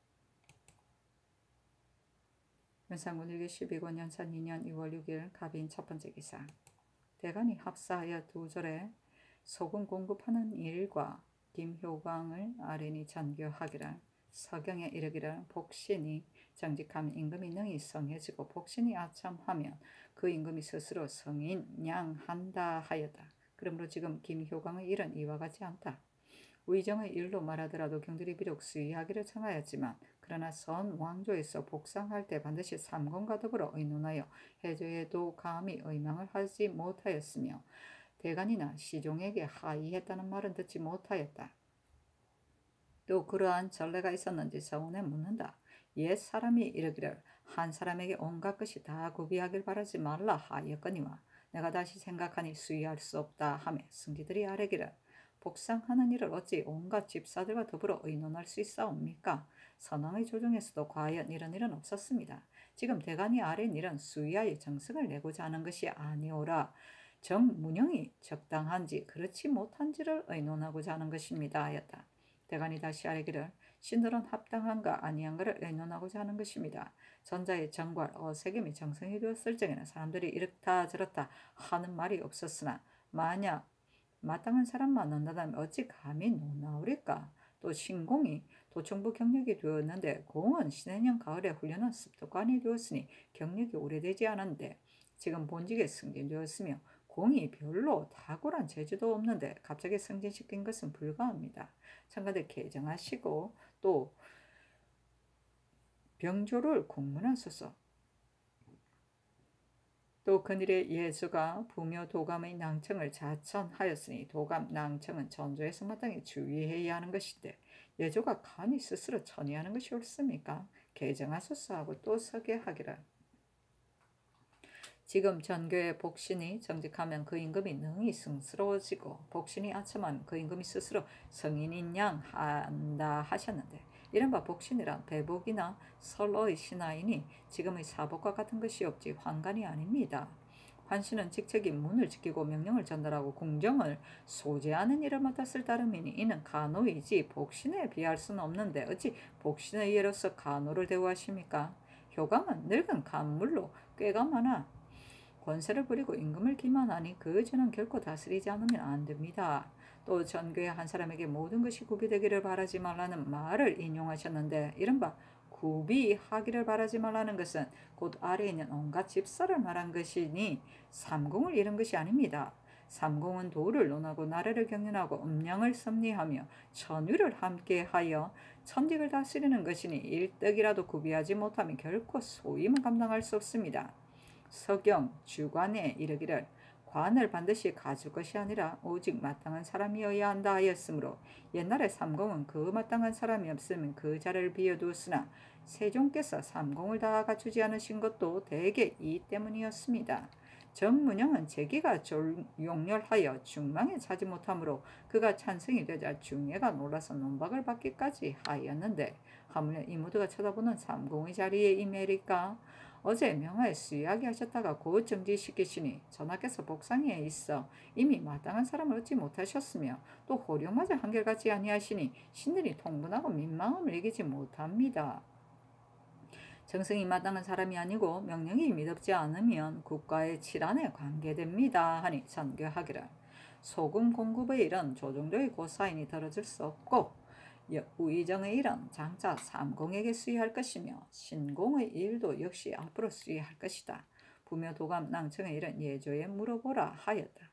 연산군일기 12권 연산 2년 2월 6일 갑인 첫 번째 기사. 대간이 합사하여 2절에 소금 공급하는 일과 김효광을 아뢰니 전교하기를. 서경에 이르기를 복신이 정직하면 임금이 능히 성해지고 복신이 아참하면 그 임금이 스스로 성인양한다 하였다. 그러므로 지금 김효광의 일은 이와 같지 않다. 의정의 일로 말하더라도 경들이 비록 수의하기를 청하였지만 그러나 선 왕조에서 복상할 때 반드시 삼공과 더불어 의논하여 해줘에도 감히 의망을 하지 못하였으며 대간이나 시종에게 하의했다는 말은 듣지 못하였다. 또 그러한 전례가 있었는지 서운해 묻는다. 옛 사람이 이르기를 한 사람에게 온갖 것이 다 구비하길 바라지 말라 하였거니와 내가 다시 생각하니 수의할 수 없다 하며 승지들이 아뢰기를 복상하는 일을 어찌 온갖 집사들과 더불어 의논할 수 있사옵니까? 선왕의 조정에서도 과연 이런 일은 없었습니다. 지금 대간이 아뢰는 일은 수의하여 정승을 내고자 하는 것이 아니오라. 정문영이 적당한지 그렇지 못한지를 의논하고자 하는 것입니다 하였다. 대간이 다시 아뢰기를 신들은 합당한가 아니한가를 의논하고자 하는 것입니다. 전자의 정괄 어세겸이 정성이 되었을 적에는 사람들이 이렇다 저렇다 하는 말이 없었으나 만약 마땅한 사람만 논다면 어찌 감히 논나오리까? 또 신공이 도청부 경력이 되었는데 공은 신해년 가을에 훈련한 습득관이 되었으니 경력이 오래되지 않았는데 지금 본직에 승진되었으며 공이 별로 탁월한 재주도 없는데 갑자기 승진시킨 것은 불가합니다. 참가들 개정하시고 또 병조를 공문하소서. 또 그늘의 예수가 부묘 도감의 낭청을 자천하였으니 도감 낭청은 전조에서 마땅히 주의해야 하는 것인데 예조가 감히 스스로 천의하는 것이 옳습니까? 개정하소서 하고 또 서게 하기를. 지금 전교의 복신이 정직하면 그 임금이 능히 승스러워지고 복신이 아첨하면 그 임금이 스스로 성인인 양 한다 하셨는데 이른바 복신이란 배복이나 설어의 신하이니 지금의 사복과 같은 것이 없지 환관이 아닙니다. 환신은 직책이 문을 지키고 명령을 전달하고 궁정을 소재하는 일을 맡았을 따름이니 이는 간호이지 복신에 비할 수는 없는데 어찌 복신의 예로서 간호를 대우하십니까? 효광은 늙은 간물로 꾀가 많아 권세를 부리고 임금을 기만하니 그 죄는 결코 다스리지 않으면 안 됩니다. 또 전교의 한 사람에게 모든 것이 구비되기를 바라지 말라는 말을 인용하셨는데 이른바 구비하기를 바라지 말라는 것은 곧 아래에 있는 온갖 집사를 말한 것이니 삼공을 이룬 것이 아닙니다. 삼공은 도를 논하고 나라를 경륜하고 음량을 섭리하며 천위를 함께하여 천직을 다스리는 것이니 일떡이라도 구비하지 못하면 결코 소임을 감당할 수 없습니다. 서경 주관에 이르기를 관을 반드시 가질 것이 아니라 오직 마땅한 사람이어야 한다 하였으므로 옛날에 삼공은 그 마땅한 사람이 없으면 그 자리를 비워두었으나 세종께서 삼공을 다 갖추지 않으신 것도 대개 이 때문이었습니다. 정문영은 재기가 용렬하여 중망에 차지 못하므로 그가 찬성이 되자 중예가 놀라서 논박을 받기까지 하였는데 하물며 이 모두가 쳐다보는 삼공의 자리에 임해리까? 어제 명하에 수의하게 하셨다가 곧 정지시키시니 전하께서 복상에 있어 이미 마땅한 사람을 얻지 못하셨으며 또 호령마저 한결같이 아니하시니 신들이 통분하고 민망함을 이기지 못합니다. 정승이 마땅한 사람이 아니고 명령이 미덥지 않으면 국가의 질환에 관계됩니다 하니 전교하기를. 소금 공급의 일은 조정조의 고사인이 들어줄 수 없고 우의정의 일은 장차 삼공에게 수여할 것이며 신공의 일도 역시 앞으로 수여할 것이다. 부묘 도감 낭청의 일은 예조에 물어보라 하였다.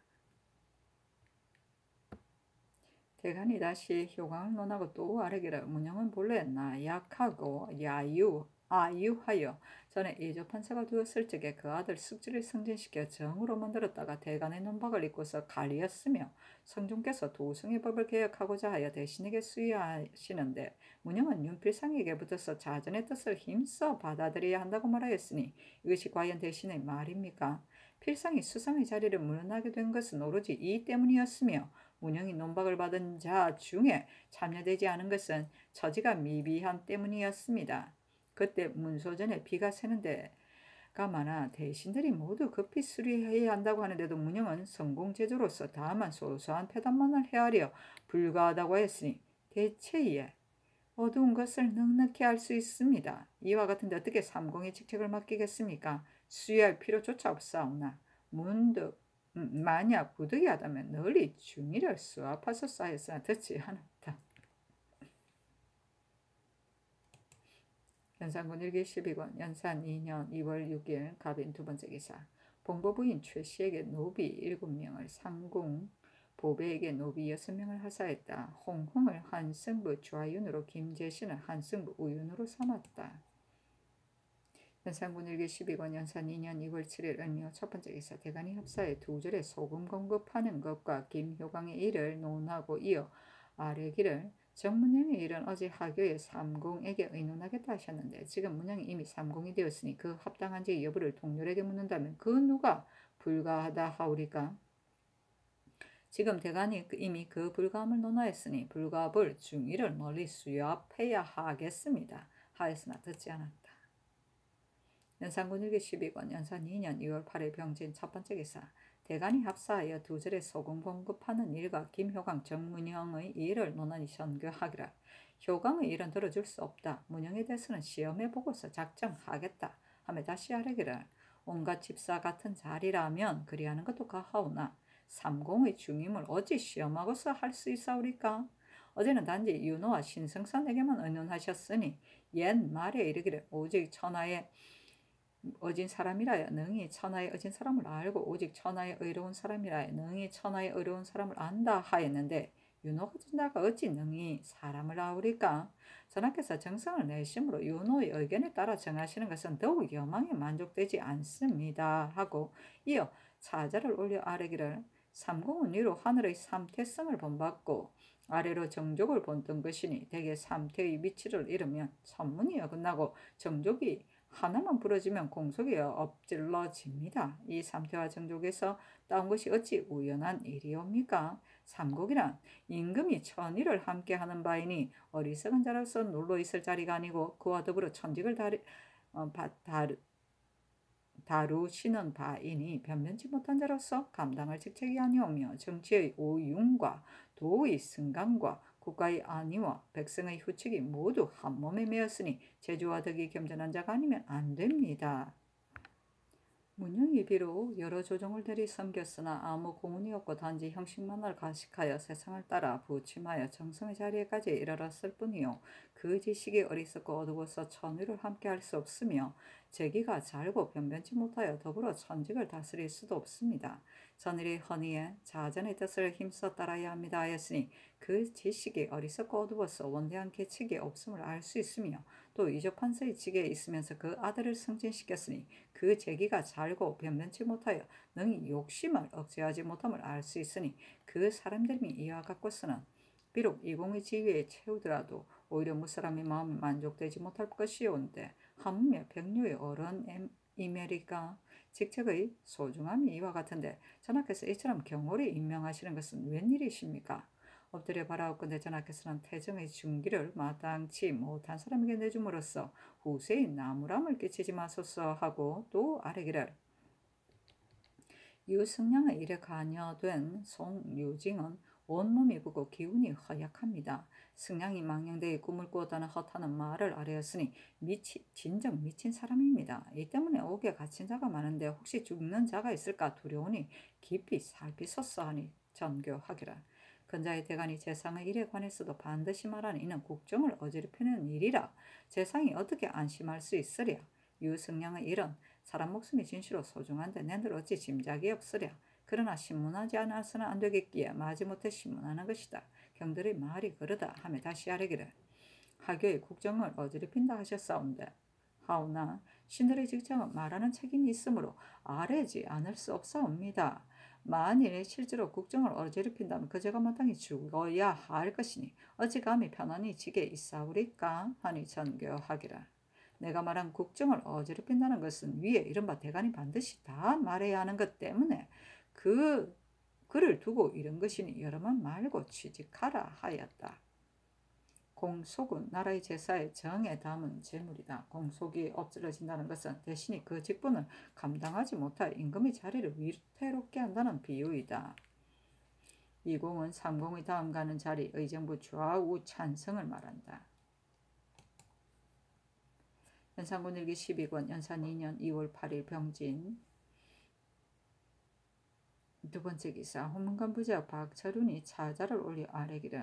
대간이 다시 효강을 논하고 또 아뢰기를 문영은 본래 나약하고 아유하여 전에 예조 판사가 되었을 적에 그 아들 숙지를 승진시켜 정으로 만들었다가 대간의 논박을 잊고서 갈리었으며 성종께서 도승의 법을 개혁하고자 하여 대신에게 수여하시는데 문영은 윤필상에게 붙어서 자전의 뜻을 힘써 받아들여야 한다고 말하였으니 이것이 과연 대신의 말입니까? 필상이 수상의 자리를 물러나게 된 것은 오로지 이 때문이었으며 문영이 논박을 받은 자 중에 참여되지 않은 것은 처지가 미비함 때문이었습니다. 그때 문소전에 비가 새는 데가 많아 대신들이 모두 급히 수리해야 한다고 하는데도 문영은 성공제조로서 다만 소소한 패단만을 헤아려 불가하다고 했으니 대체 이에 어두운 것을 넉넉히 알 수 있습니다. 이와 같은데 어떻게 삼공의 직책을 맡기겠습니까? 수여할 필요조차 없사오나 문득 만약 부득이하다면 널리 중의를 수합하소서 하였으나 듣지 않았다. 연산군 일기 12권 연산 2년 2월 6일 갑인 두 번째 기사. 봉보부인 최씨에게 노비 7명을 상궁 보배에게 노비 6명을 하사했다. 홍흥을 한승부 좌윤으로 김제신을 한승부 우윤으로 삼았다. 연산군 일기 12권 연산 2년 2월 7일 은요 첫 번째 기사. 대간이 합사에 두 절에 소금 공급하는 것과 김효광의 일을 논하고 이어 아뢰기를 정문영의 일은 어제 하교에 삼공에게 의논하겠다 하셨는데 지금 문영이 이미 삼공이 되었으니 그 합당한지 여부를 동료에게 묻는다면 그 누가 불가하다 하오리까? 지금 대간이 이미 그 불가함을 논하였으니 불가합을 중의를 널리 수여해야 하겠습니다. 하였으나 듣지 않았다. 연산군 일기 12권 연산 2년 2월 8일 병진 첫 번째 기사. 대간이 합사하여 두 절에 소금 공급하는 일과 김효광 정문영의 일을 논하니 선교하기라. 효광의 일은 들어줄 수 없다. 문영에 대해서는 시험해보고서 작정하겠다. 하며 다시 아뢰기를 온갖 집사 같은 자리라면 그리하는 것도 가하오나 삼공의 중임을 어찌 시험하고서 할 수 있사오리까? 어제는 단지 윤호와 신성산에게만 의논하셨으니 옛 말에 이르기를 오직 천하에 어진 사람이라야 능히 천하에 어진 사람을 알고 오직 천하에 의로운 사람이라야 능히 천하에 의로운 사람을 안다 하였는데 윤호가 진다가 어찌 능히 사람을 아우리까? 전하께서 정성을 내심으로 윤호의 의견에 따라 정하시는 것은 더욱 여망에 만족되지 않습니다. 하고 이어 차자를 올려 아뢰기를 삼공은 위로 하늘의 삼태성을 본받고 아래로 정족을 본뜬 것이니 대개 삼태의 위치를 잃으면 천문이 어긋나고 정족이 하나만 부러지면 공속이 엎질러집니다. 이 삼태와 정족에서 따온 것이 어찌 우연한 일이옵니까? 삼국이란 임금이 천일을 함께하는 바이니 어리석은 자로서 눌러있을 자리가 아니고 그와 더불어 천직을 다루시는 바이니 변변치 못한 자로서 감당할 직책이 아니오며 정치의 오윤과 도의 승강과 국가의 안위와 백성의 후칙이 모두 한 몸에 매었으니 재주와 덕이 겸전한 자가 아니면 안 됩니다. 문영이 비록 여러 조정을 대리 섬겼으나 아무 공운이 없고 단지 형식만을 가식하여 세상을 따라 부침하여 정성의 자리에까지 이르렀을 뿐이요 그 지식이 어리석고 어두워서 천위를 함께할 수 없으며 재기가 잘고 변변치 못하여 더불어 천직을 다스릴 수도 없습니다. 전일이 허니에 자전의 뜻을 힘써 따라야 합니다 하였으니 그 지식이 어리석고 어두워서 원대한 계책이 없음을 알 수 있으며 또 이조판서의 직에 있으면서 그 아들을 승진시켰으니 그 재기가 잘고 변변치 못하여 능히 욕심을 억제하지 못함을 알 수 있으니 그 사람들이 이와 같고서는 비록 이공의 지위에 채우더라도 오히려 무사람의 마음이 만족되지 못할 것이온데 하물며 백류의 어른이메리까? 직책의 소중함이 이와 같은데 전하께서 이처럼 경홀히 임명하시는 것은 웬일이십니까? 엎드려 바라옵건대 전하께서는 태정의 중기를 마땅치 못한 사람에게 내줌으로써 후세의 나무람을 끼치지 마소서 하고 또 아뢰기를 유승량의 일에 관여된 송유징은 온몸이 붓고 기운이 허약합니다. 승량이 망령되이 꿈을 꾸었다는 허탄한 말을 아뢰었으니 진정 미친 사람입니다. 이 때문에 옥에 갇힌 자가 많은데 혹시 죽는 자가 있을까 두려우니 깊이 살피소서 하니 전교하기라. 근자의 대간이 재상의 일에 관해서도 반드시 말하는 이는 국정을 어지럽히는 일이라. 재상이 어떻게 안심할 수 있으랴. 유승량의 일은 사람 목숨이 진실로 소중한데 내들 어찌 짐작이 없으랴. 그러나 신문하지 않아서는 안 되겠기에 마지못해 신문하는 것이다. 경들의 말이 그러다 하며 다시 아뢰기를 하교의 국정을 어지럽힌다 하셨사온데 하오나 신들의 직장은 말하는 책임이 있으므로 아뢰지 않을 수 없사옵니다. 만일 실제로 국정을 어지럽힌다면 그제가 마땅히 죽어야 할 것이니 어찌 감히 편안히 지게 있사오리까 하니 전교하기라. 내가 말한 국정을 어지럽힌다는 것은 위에 이른바 대간이 반드시 다 말해야 하는 것 때문에 그 글을 두고 이런 것이니 여러만 말고 취직하라 하였다. 공속은 나라의 제사에 정에 담은 재물이다. 공속이 엎질러진다는 것은 대신이 그 직분을 감당하지 못할 임금의 자리를 위태롭게 한다는 비유이다. 이 공은 삼공의 다음 가는 자리 의정부 좌우 찬성을 말한다. 연산군 일기 12권 연산 2년 2월 8일 병진 두 번째 기사 호문관 부자 박철훈이 차자를 올려 아뢰기를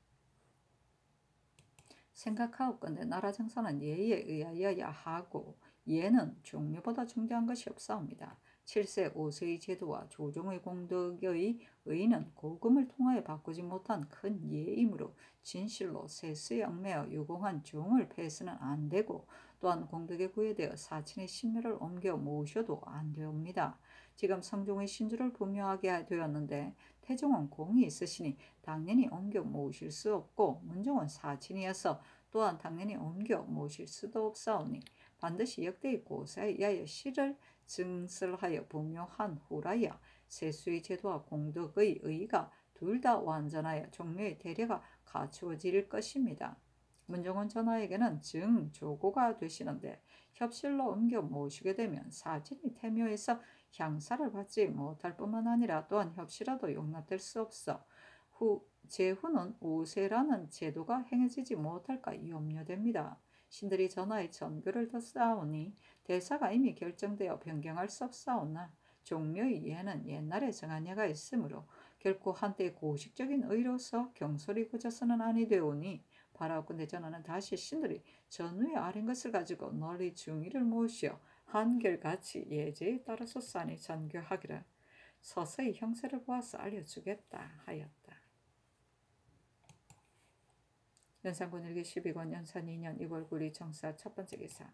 생각하옵건대 나라 정사는 예에 의하여야 하고 예는 종묘보다 중대한 것이 없사옵니다. 7세 5세의 제도와 조정의 공덕의 의는 고금을 통하여 바꾸지 못한 큰 예이므로 진실로 세수에 얽매여 유공한 종을 패해서는 안 되고 또한 공덕에 구애되어 사친의 신묘를 옮겨 모으셔도 안 되옵니다. 지금 성종의 신주를 분묘하게 되었는데 태종은 공이 있으시니 당연히 옮겨 모으실 수 없고 문종은 사친이어서 또한 당연히 옮겨 모실 수도 없사오니 반드시 역대의 고사에 의하여 시를 증설하여 분묘한 후라야 세수의 제도와 공덕의 의가 둘 다 완전하여 종묘의 대례가 갖추어질 것입니다. 문종은 전하에게는 증조고가 되시는데 협실로 옮겨 모시게 되면 사친이 태묘에서 향사를 받지 못할 뿐만 아니라 또한 협실라도 용납될 수 없어 제후는 우세라는 제도가 행해지지 못할까 염려됩니다. 신들이 전하의 전교를 듣사오니 대사가 이미 결정되어 변경할 수 없사오나 종묘의 예는 옛날에 정한 예가 있으므로 결코 한때 고식적인 의로서 경솔이 굳어서는 아니 되오니 바라옵건대 전하는 다시 신들이 전후에 아린 것을 가지고 널리 중의를 모시어 한결같이 예제에 따라서 싸니 전교하기를 서서히 형세를 보아서 알려주겠다 하였다. 연산군 일기 12권 연산 2년 2월 9일 정사 첫 번째 기사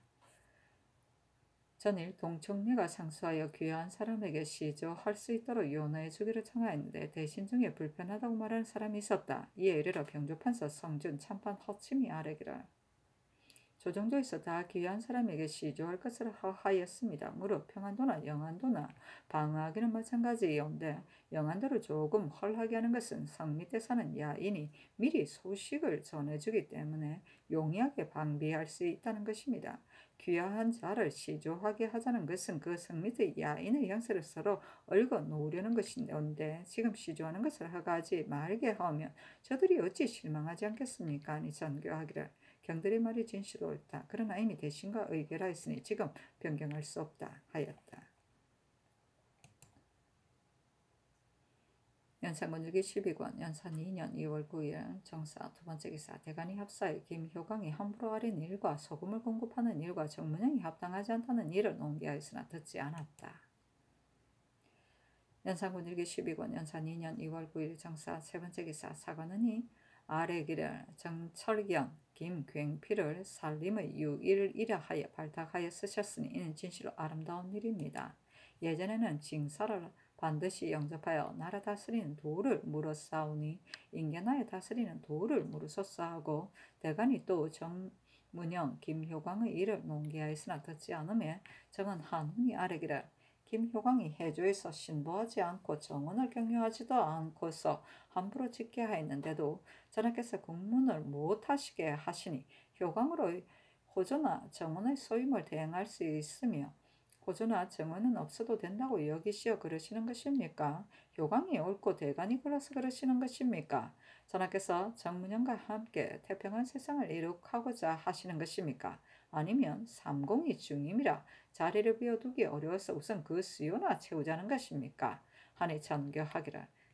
전일 동청리가 상수하여 귀한 사람에게 시조할 수 있도록 요나해 주기를 청하였는데 대신 중에 불편하다고 말하는 사람이 있었다. 이에 이르러 병조판서 성준 참판 허침이 아뢰기를 조정조에서 다 귀한 사람에게 시조할 것을 하였습니다. 무릇 평안도나 영안도나 방어하기는 마찬가지이온데 영안도를 조금 헐하게 하는 것은 성 밑에 사는 야인이 미리 소식을 전해주기 때문에 용이하게 방비할 수 있다는 것입니다. 귀한 자를 시조하게 하자는 것은 그 성 밑의 야인의 형세를 서로 얽어 놓으려는 것인데 지금 시조하는 것을 허가하지 말게 하면 저들이 어찌 실망하지 않겠습니까? 아니 전교하기를 경들의 말이 진실로 옳다. 그러나 이미 대신과 의결하였으니 지금 변경할 수 없다 하였다. 연산군 일기 12권 연산 2년 2월 9일 정사 두 번째 기사 대간이 합사에 김효광이 함부로 아린 일과 소금을 공급하는 일과 정문영이 합당하지 않다는 일을 논기하였으나 듣지 않았다. 연산군 일기 12권 연산 2년 2월 9일 정사 세 번째 기사 사관은이 아래기를 정철견 김굉필을 살림의 유일이라 하여 발탁하여 쓰셨으니 이는 진실로 아름다운 일입니다. 예전에는 징사를 반드시 영접하여 나라 다스리는 도를 물었사오니 인견하여 다스리는 도를 물으셨사하고 대간이 또 정문영 김효광의 일을 논기하였으나 듣지 않으며 정은 한훈이 아뢰기를 김효광이 해조에서 신보하지 않고 정원을 경유하지도 않고서 함부로 짓게 하였는데도 전하께서 국문을 못하시게 하시니 효광으로 호조나 정원의 소임을 대행할 수 있으며 호조나 정원은 없어도 된다고 여기시어 그러시는 것입니까? 효광이 옳고 대간이 그래서 그러시는 것입니까? 전하께서 정문영과 함께 태평한 세상을 이룩하고자 하시는 것입니까? 아니면 삼공이 중임이라 자리를 비워두기 어려워서 우선 그 수요나 채우자는 것입니까? 하니 전교하기를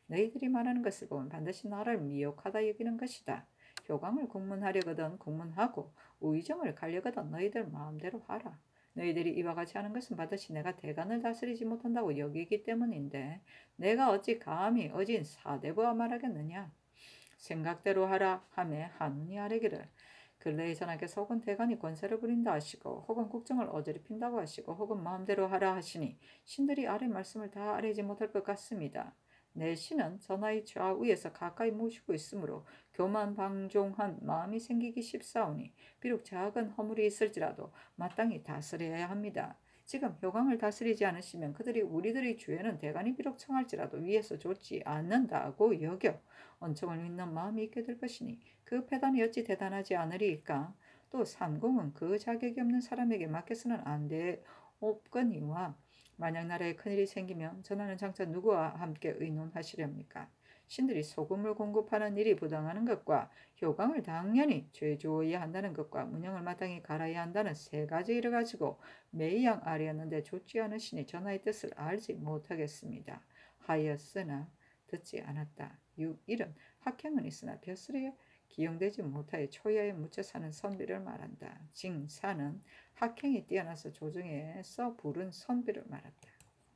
너희들이 말하는 것을 보면 반드시 나를 미혹하다 여기는 것이다. 효강을 국문하려거든 국문하고 우의정을 가려거든 너희들 마음대로 하라. 너희들이 이와 같이 하는 것은 반드시 내가 대간을 다스리지 못한다고 여기기 때문인데 내가 어찌 감히 어진 사대부와 말하겠느냐. 생각대로 하라 하매 한운이 아뢰기를 근래에 전하께서 혹은 대간이 권세를 부린다 하시고 혹은 국정을 어지럽힌다고 하시고 혹은 마음대로 하라 하시니 신들이 아래 말씀을 다 아뢰지 못할 것 같습니다. 내 신은 전하의 좌우에서 가까이 모시고 있으므로 교만방종한 마음이 생기기 쉽사오니 비록 작은 허물이 있을지라도 마땅히 다스려야 합니다. 지금 효강을 다스리지 않으시면 그들이 우리들의 주에는 대간이 비록 청할지라도 위에서 좋지 않는다고 여겨 언총을 믿는 마음이 있게 될 것이니 그 패단이 어찌 대단하지 않으리이까. 또 삼공은 그 자격이 없는 사람에게 맡겨서는 안 되옵거니와 만약 나라에 큰일이 생기면 전하는 장차 누구와 함께 의논하시렵니까? 신들이 소금을 공급하는 일이 부당하는 것과 효강을 당연히 죄주어야 한다는 것과 문영을 마땅히 갈아야 한다는 세 가지 일을 가지고 매양 아뢰었는데 좋지 않으시니 전하의 뜻을 알지 못하겠습니다. 하였으나 듣지 않았다. 6일은 학행은 있으나 벼슬에 기용되지 못하여 초야에 묻혀 사는 선비를 말한다. 징사는 학행이 뛰어나서 조정에서 부른 선비를 말한다.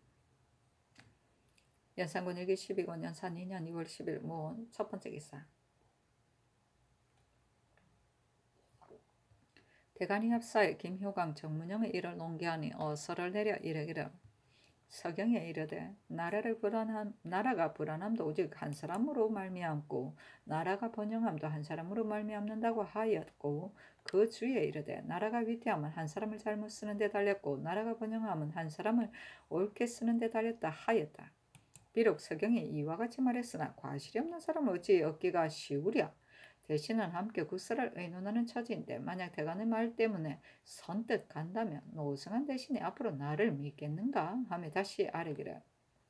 연산군 일기 12권 연산 2년 2월 10일 모원 첫 번째 기사. 대간이 합사에 김효강 정문영의 일을 논기하니 어서를 내려 이르기를 서경에 이르되 나라가 불안함도 오직 한 사람으로 말미암고 나라가 번영함도 한 사람으로 말미암는다고 하였고 그 주에 이르되 나라가 위태함은 한 사람을 잘못 쓰는 데 달렸고 나라가 번영함은 한 사람을 옳게 쓰는 데 달렸다 하였다. 비록 서경이 이와 같이 말했으나 과실이 없는 사람을 어찌 얻기가 쉬우랴. 대신은 함께 국사를 의논하는 처지인데 만약 대간의 말 때문에 선뜻 간다면 노승한 대신에 앞으로 나를 믿겠는가 하며 다시 아뢰기를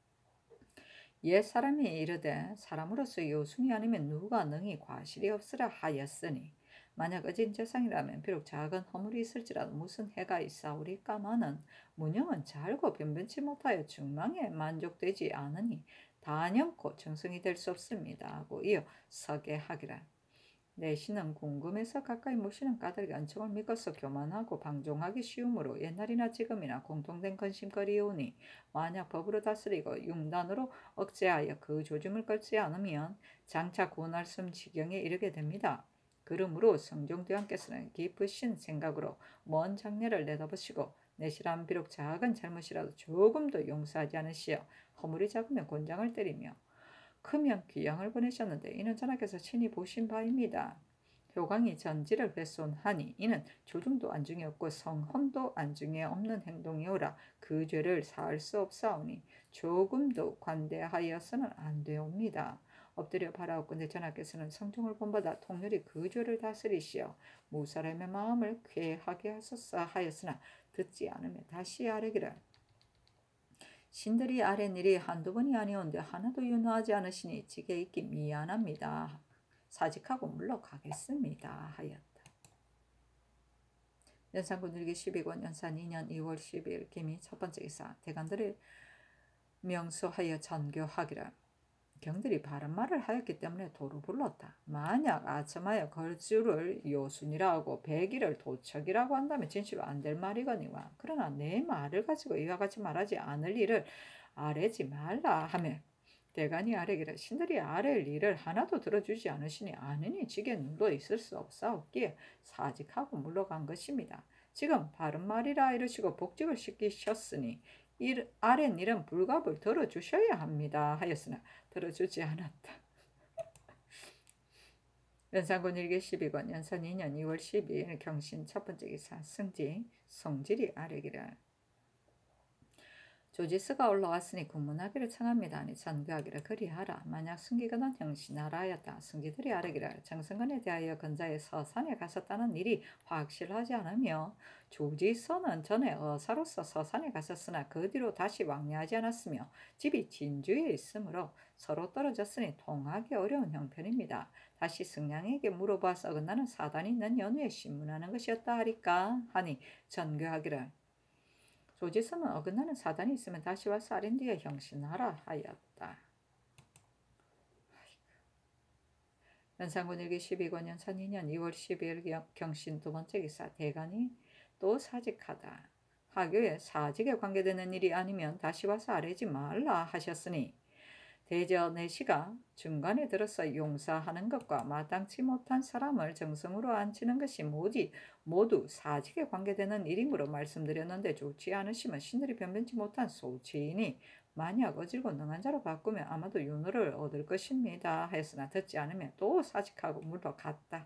옛 사람이 이르되 사람으로서 요순이 아니면 누가 능히 과실이 없으라 하였으니 만약 어진 재상이라면 비록 작은 허물이 있을지라도 무슨 해가 있사오리까마는 문영은 잘고 변변치 못하여 중망에 만족되지 않으니 단연코 정성이 될 수 없습니다 하고 이어 서계하기라. 내 신은 궁금해서 가까이 모시는 까닭에 언청을 믿고서 교만하고 방종하기 쉬우므로 옛날이나 지금이나 공통된 근심거리오니 만약 법으로 다스리고 융단으로 억제하여 그 조짐을 걸지 않으면 장차 고날숨 지경에 이르게 됩니다. 그러므로 성종대왕께서는 깊으신 생각으로 먼 장래를 내다보시고 내실한 비록 작은 잘못이라도 조금도 용서하지 않으시어 허물이 작으면 곤장을 때리며 크면 귀양을 보내셨는데 이는 전하께서 친히 보신 바입니다. 효강이 전지를 훼손하니 이는 조중도 안중에 없고 성헌도 안중에 없는 행동이오라. 그 죄를 사할 수 없사오니 조금도 관대하여서는 안 되옵니다. 엎드려 바라옵건대 전하께서는 성종을 본받아 통렬히 그 죄를 다스리시어 무사람의 마음을 쾌하게 하소서 하였으나 듣지 않으며 다시 아뢰기를 신들이 아랜 일이 한두 번이 아니온데 하나도 윤허하지 않으시니 지게 있기 미안합니다. 사직하고 물러가겠습니다. 하였다. 연산군 일기 12권 연산 2년 2월 10일 김이 첫 번째 기사. 대간들을 명수하여 전교하기를 경들이 바른 말을 하였기 때문에 도로 불렀다. 만약 아첨하여 걸주를 요순이라 하고 백일을 도척이라고 한다면 진실로 안 될 말이거니와 그러나 내 말을 가지고 이와 같이 말하지 않을 일을 아뢰지 말라 하며 대간이 아뢰기를 신들이 아랠 일을 하나도 들어주지 않으시니 아느니 지게 눌러 있을 수 없사옵기에 사직하고 물러간 것입니다. 지금 바른 말이라 이르시고 복직을 시키셨으니 아랫 일은 불갑을 들어주셔야 합니다 하였으나 들어주지 않았다. 연산군 일기 12권 연산 2년 2월 12일 경신 첫 번째 기사. 승지 송질이 아뢰기를 조지스가 올라왔으니 국문하기를 청합니다. 아니 전교하기를 그리하라. 만약 승기근은 형신하라 하였다. 승지들이 아뢰기를 정승근에 대하여 근자의 서산에 갔었다는 일이 확실하지 않으며 조지서는 전에 어사로서 서산에 갔었으나 그 뒤로 다시 왕래하지 않았으며 집이 진주에 있으므로 서로 떨어졌으니 통하기 어려운 형편입니다. 다시 승량에게 물어봐서 어긋나는 사단이 있는 연후에 신문하는 것이었다 하리까 하니 전교하기를 조지서는 어긋나는 사단이 있으면 다시 와서 아랜디에 형신하라 하였다. 연산군 일기 12권 연산 2년 2월 12일 경신 두 번째 기사. 대간이 또 사직하다. 하교에 사직에 관계되는 일이 아니면 다시 와서 아뢰지 말라 하셨으니 대저 내시가 중간에 들어서 용사하는 것과 마땅치 못한 사람을 정성으로 앉히는 것이 모두 사직에 관계되는 일이므로 말씀드렸는데 좋지 않으시면 신들이 변변치 못한 소치이니 만약 어질고 능한 자로 바꾸면 아마도 윤호를 얻을 것입니다 하였으나 듣지 않으면 또 사직하고 물러갔다.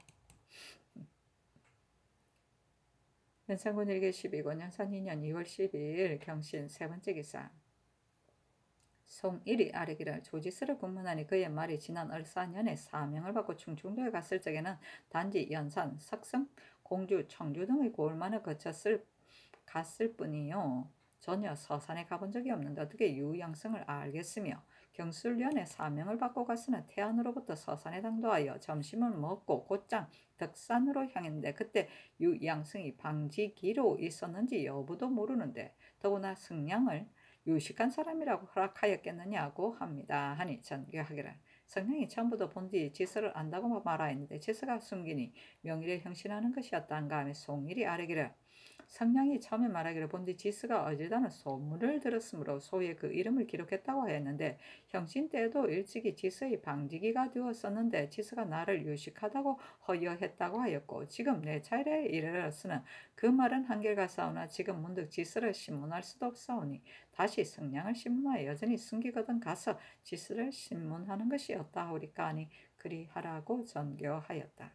연산군 일기 12권 연산 2년 2월 12일 경신 세 번째 기사. 송일이 아뢰기를 조지스를 군문하니 그의 말이 지난 을사년에 사명을 받고 충청도에 갔을 적에는 단지 연산, 석성, 공주, 청주 등의 고을만을 갔을 뿐이요. 전혀 서산에 가본 적이 없는데 어떻게 유양성을 알겠으며 경술련에 사명을 받고 갔으나 태안으로부터 서산에 당도하여 점심을 먹고 곧장 덕산으로 향했는데 그때 유양성이 방지기로 있었는지 여부도 모르는데 더구나 승량을 유식한 사람이라고 허락하였겠느냐고 합니다. 하니 전교하기를 성령이 처음부터 본디 지서를 안다고 말하였는데 지서가 숨기니 명일에 형신하는 것이었단가 하며 송일이 아뢰기를 성령이 처음에 말하기를 본디 지스가 어질다는 소문을 들었으므로 소위에 그 이름을 기록했다고 하였는데 형신 때에도 일찍이 지스의 방지기가 되었었는데 지스가 나를 유식하다고 허여했다고 하였고 지금 내 차례에 이르렀으나 그 말은 한결같사오나 지금 문득 지스를 신문할 수도 없사오니 다시 성냥을 신문하여 여전히 숨기거든 가서 지스를 신문하는 것이 어떠하오리까 하니 그리하라고 전교하였다.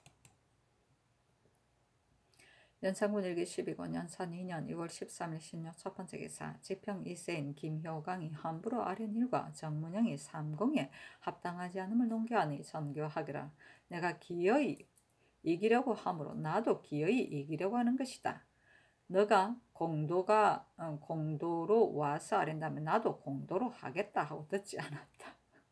연산군 일기 12권 연산 2년 2월 13일 신년 첫 번째 기사. 지평 2세인 김효강이 함부로 아련 일과 정문영이 삼공에 합당하지 않음을 논교하니 전교하기라. 내가 기어이 이기려고 하므로 나도 기어이 이기려고 하는 것이다. 너가 공도로 와서 아랜다면 나도 공도로 하겠다 하고 듣지 않았다.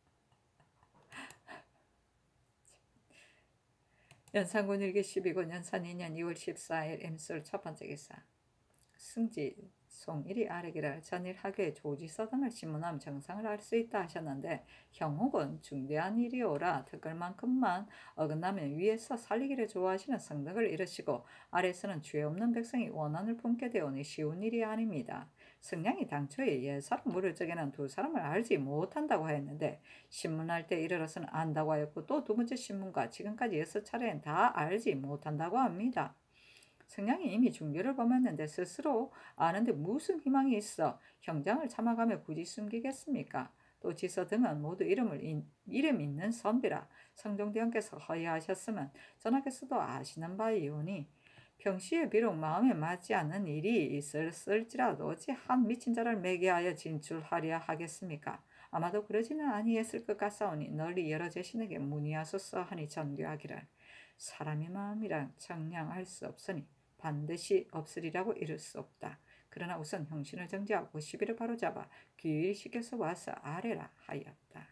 연산군 일기 12권 연산 2년 2월 14일 임술 첫 번째 기사. 승지 송일이 아뢰기를 전일 하교에 조지서 등을 신문하면 정상을 알 수 있다 하셨는데 형욱은 중대한 일이오라 특걸만큼만 어긋나면 위에서 살리기를 좋아하시는 성덕을 이르시고 아래서는 죄 없는 백성이 원한을 품게 되오니 쉬운 일이 아닙니다. 성량이 당초에 예사로 물을 적에는 두 사람을 알지 못한다고 하였는데 신문할 때 이르러서는 안다고 하였고 또 두 번째 신문과 지금까지 6차례는 다 알지 못한다고 합니다. 성량이 이미 중교를 범했는데 스스로 아는데 무슨 희망이 있어 형장을 참아가며 굳이 숨기겠습니까? 또 지서 등은 모두 이름 있는 선비라 성종대왕께서 허위하셨으면 전하께서도 아시는 바이오니 평시에 비록 마음에 맞지 않는 일이 있을지라도 어찌 한 미친 자를 매개하여 진출하려 하겠습니까? 아마도 그러지는 아니했을 것 같사오니 널리 여러 제신에게 문의하소서 하니 전교하기를 사람의 마음이란 청량할 수 없으니 반드시 없으리라고 이를 수 없다. 그러나 우선 형신을 정지하고 시비를 바로잡아 귀일시켜서 와서 아뢰라 하였다.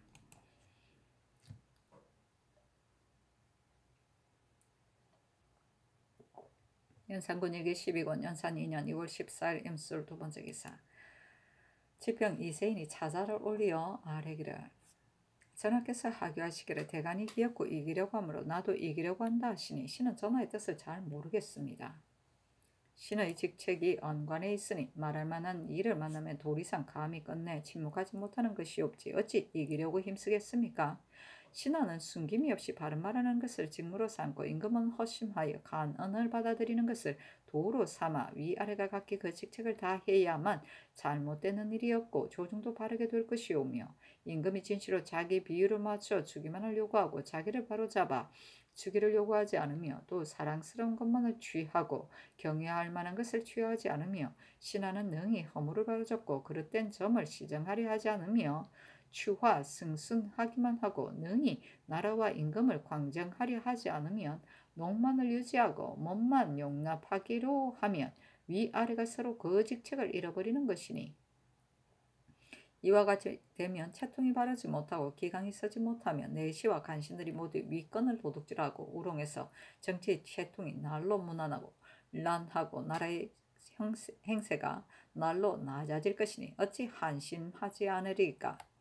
연산군 일기 12권 연산 2년 2월 14일 임술 두 번째 기사. 지평 이세인이 차자를 올리어 아뢰기를 전하께서 하교하시기를 대간이 기었고 이기려고 하므로 나도 이기려고 한다 하시니 신은 전하의 뜻을 잘 모르겠습니다. 신의 직책이 언관에 있으니 말할 만한 일을 만나면 도리상 감히 끝내 침묵하지 못하는 것이 없지 어찌 이기려고 힘쓰겠습니까? 신하는 숨김이 없이 바른 말하는 것을 직무로 삼고 임금은 허심하여 간언을 받아들이는 것을 도로 삼아 위아래가 각기 그 직책을 다 해야만 잘못되는 일이 없고 조중도 바르게 될 것이오며 임금이 진실로 자기 비율을 맞춰 주기만을 요구하고 자기를 바로잡아 주기를 요구하지 않으며 또 사랑스러운 것만을 취하고 경외할 만한 것을 취하지 않으며 신하는 능히 허물을 바로잡고 그릇된 점을 시정하려 하지 않으며 추화 승순하기만 하고 능히 나라와 임금을 광정하려 하지 않으면 농만을 유지하고 몸만 용납하기로 하면 위아래가 서로 그 직책을 잃어버리는 것이니 이와 같이 되면 채통이 바르지 못하고 기강이 서지 못하면 내시와 간신들이 모두 위권을 도둑질하고 우롱해서 정치의 채통이 날로 무난하고 난하고 나라의 행세가 날로 낮아질 것이니 어찌 한심하지 않으리까.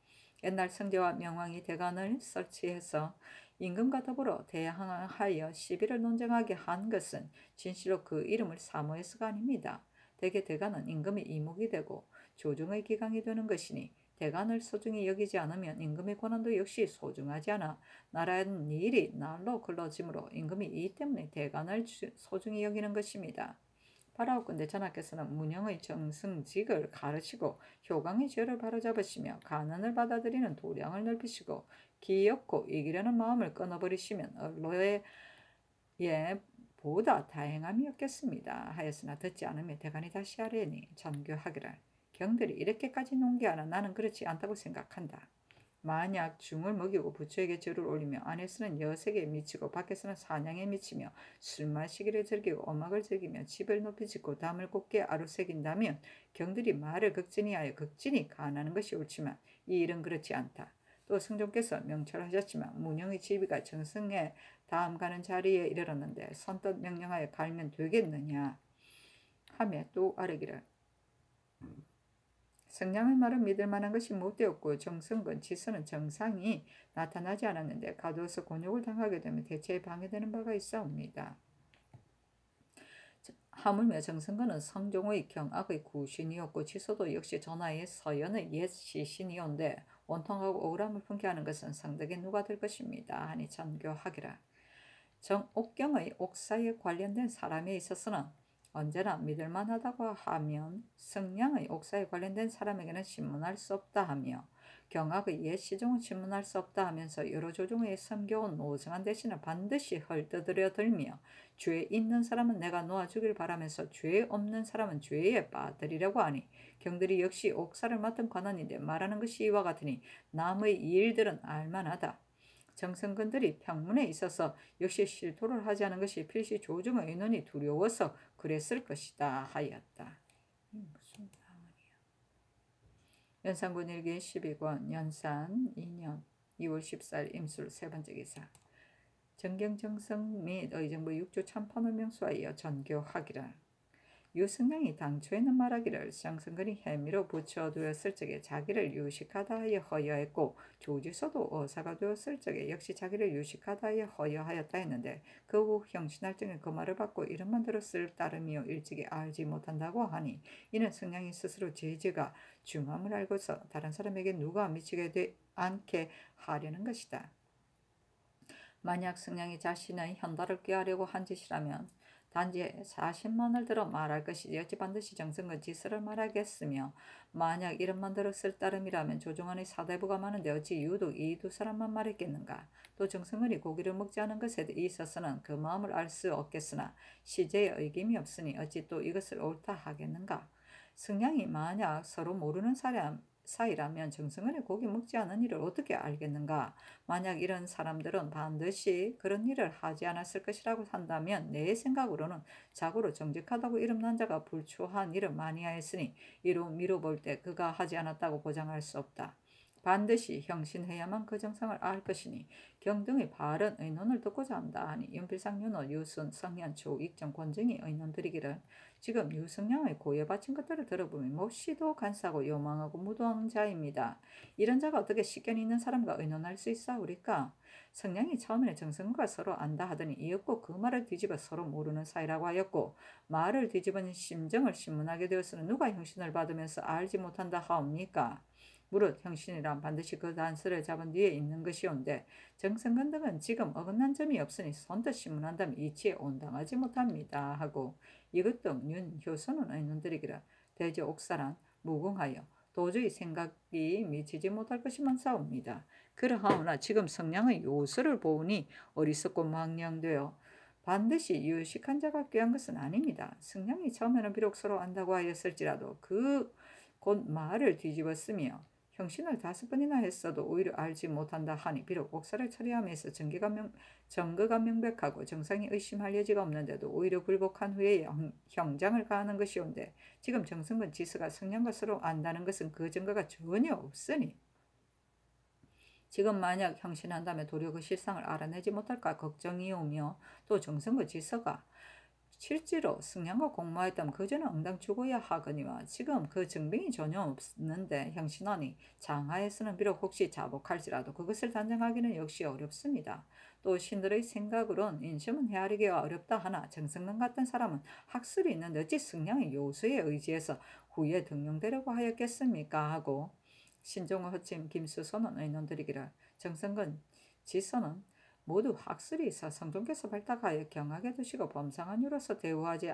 옛날 성제와 명왕이 대간을 설치해서 임금과 더불어 대항하여 시비를 논쟁하게 한 것은 진실로 그 이름을 사모해서가 아닙니다. 대개 대간은 임금의 이목이 되고 조정의 기강이 되는 것이니 대간을 소중히 여기지 않으면 임금의 권한도 역시 소중하지 않아 나라는 일이 날로 걸러지므로 임금이 이 때문에 대간을 소중히 여기는 것입니다. 파라오군대 전하께서는 문영의 정승직을 가르치고 효강의 죄를 바로잡으시며 가난을 받아들이는 도량을 넓히시고 기엽고 이기려는 마음을 끊어버리시면 언로에 보다 다행함이었겠습니다. 하였으나 듣지 않으며 대간이 다시 하려니 전교하기를 경들이 이렇게까지 농계하나 나는 그렇지 않다고 생각한다. 만약 중을 먹이고 부처에게 절을 올리며 안에서는 여색에 미치고 밖에서는 사냥에 미치며 술 마시기를 즐기고 엄악을 즐기며 집을 높이 짓고 담을 곱게 아루새긴다면 경들이 말을 극진히 극진히 가하는 것이 옳지만 이 일은 그렇지 않다. 또 승종께서 명철하셨지만 문영의 지위가 정승에 다음 가는 자리에 이르렀는데 선뜻 명령하여 갈면 되겠느냐 하며 또 아뢰기를 성냥의 말은 믿을 만한 것이 못되었고 정승건 지서는 정상이 나타나지 않았는데 가두어서 곤욕을 당하게 되면 대체에 방해되는 바가 있사옵니다. 하물며 정승건은 성종의 경악의 구신이었고 지서도 역시 전하의 서연의 옛 시신이온데 원통하고 억울함을 품게 하는 것은 성덕에 누가 될 것입니다. 하니 전교하기라. 정옥경의 옥사에 관련된 사람에 있어서는 언제나 믿을만하다고 하면 성냥의 옥사에 관련된 사람에게는 신문할 수 없다 하며 경악의 옛 시종은 신문할 수 없다 하면서 여러 조종의 섬겨온 노정한 대신을 반드시 헐떠들여 들며 죄 있는 사람은 내가 놓아주길 바라면서 죄 없는 사람은 죄에 빠뜨리려고 하니 경들이 역시 옥사를 맡은 관원인데 말하는 것이 이와 같으니 남의 일들은 알만하다. 정승건들이 평문에 있어서 역시 실토를 하지 않은 것이 필시 조정의 의논이 두려워서 그랬을 것이다 하였다. 무슨 방언이야. 연산군 일기 12권 연산 2년 2월 14일 임술 세 번째 기사. 정경정성 및 의정부 6조 참판을 명수하여 전교하기라. 유승량이 당초에는 말하기를 정승건이 혐의로 붙여두었을 적에 자기를 유식하다 하여 허여했고 조지서도 어사가 되었을 적에 역시 자기를 유식하다 하여 허여하였다 했는데 그 후 형신할 적에 그 말을 받고 이름만 들었을 따름이요 일찍이 알지 못한다고 하니 이는 승량이 스스로 죄가 중함을 알고서 다른 사람에게 누가 미치게 되 않게 하려는 것이다. 만약 승량이 자신의 현달을 꾀하려고 한 짓이라면 단지 사실만을 들어 말할 것이지 어찌 반드시 정승건 지서를 말하겠으며 만약 이름만 들었을 따름이라면 조종안의 사대부가 많은데 어찌 유독 이 두 사람만 말했겠는가. 또 정승건이 고기를 먹지 않은 것에 있어서는 그 마음을 알 수 없겠으나 시제에 의김이 없으니 어찌 또 이것을 옳다 하겠는가. 승량이 만약 서로 모르는 사이라면 정승건이 고기 먹지 않은 일을 어떻게 알겠는가. 만약 이런 사람들은 반드시 그런 일을 하지 않았을 것이라고 한다면 내 생각으로는 자고로 정직하다고 이름난 자가 불초한 일을 많이 하였으니 이로 미뤄볼 때 그가 하지 않았다고 보장할 수 없다. 반드시 형신해야만 그 정상을 알 것이니 경등의 바른 의논을 듣고자 한다 하니 연필상 윤호 유순 성현 조익정 권정이 의논드리기를 지금 유승량의 고에 바친 것들을 들어보면 몹시도 간사하고 요망하고 무도한 자입니다. 이런 자가 어떻게 식견 있는 사람과 의논할 수 있사오리까? 성량이 처음에는 정승과 서로 안다 하더니 이었고 그 말을 뒤집어 서로 모르는 사이라고 하였고 말을 뒤집은 심정을 신문하게 되었으는 누가 형신을 받으면서 알지 못한다 하옵니까? 무릇 형신이란 반드시 그 단서를 잡은 뒤에 있는 것이온데 정승건 등은 지금 어긋난 점이 없으니 선뜻 신문한다면 이치에 온당하지 못합니다 하고 이것 등 윤효선은 의논드리기를 대저 옥사란 무궁하여 도저히 생각이 미치지 못할 것이만 싸웁니다. 그러하오나 지금 성량의 요소를 보니 어리석고 망령되어 반드시 유식한 자가 꾀한 것은 아닙니다. 성량이 처음에는 비록 서로 안다고 하였을지라도 그 곧 말을 뒤집었으며 형신을 5번이나 했어도 오히려 알지 못한다 하니 비록 옥사를 처리함에서 증거가 명백하고 정상이 의심할 여지가 없는데도 오히려 굴복한 후에 형장을 가하는 것이온데 지금 정승건 지서가 성량과 서로 안다는 것은 그 증거가 전혀 없으니 지금 만약 형신한다면 도리어 그 실상을 알아내지 못할까 걱정이오며 또 정승건 지서가 실제로 승량과 공모했다면 그저는 응당 죽어야 하거니와 지금 그 증빙이 전혀 없는데 형신하니 장하에서는 비록 혹시 자복할지라도 그것을 단정하기는 역시 어렵습니다. 또 신들의 생각으론 인심은 헤아리기가 어렵다 하나 정승릉 같은 사람은 학술이 있는데 어찌 승량의 요수에 의지해서 후에 등용되려고 하였겠습니까 하고 신종호 허침 김수선은 의논드리기를 정승근 지선은 모두 학술이 있어 성종께서 발탁하여 경하게 두시고 범상한 유로서 대우하지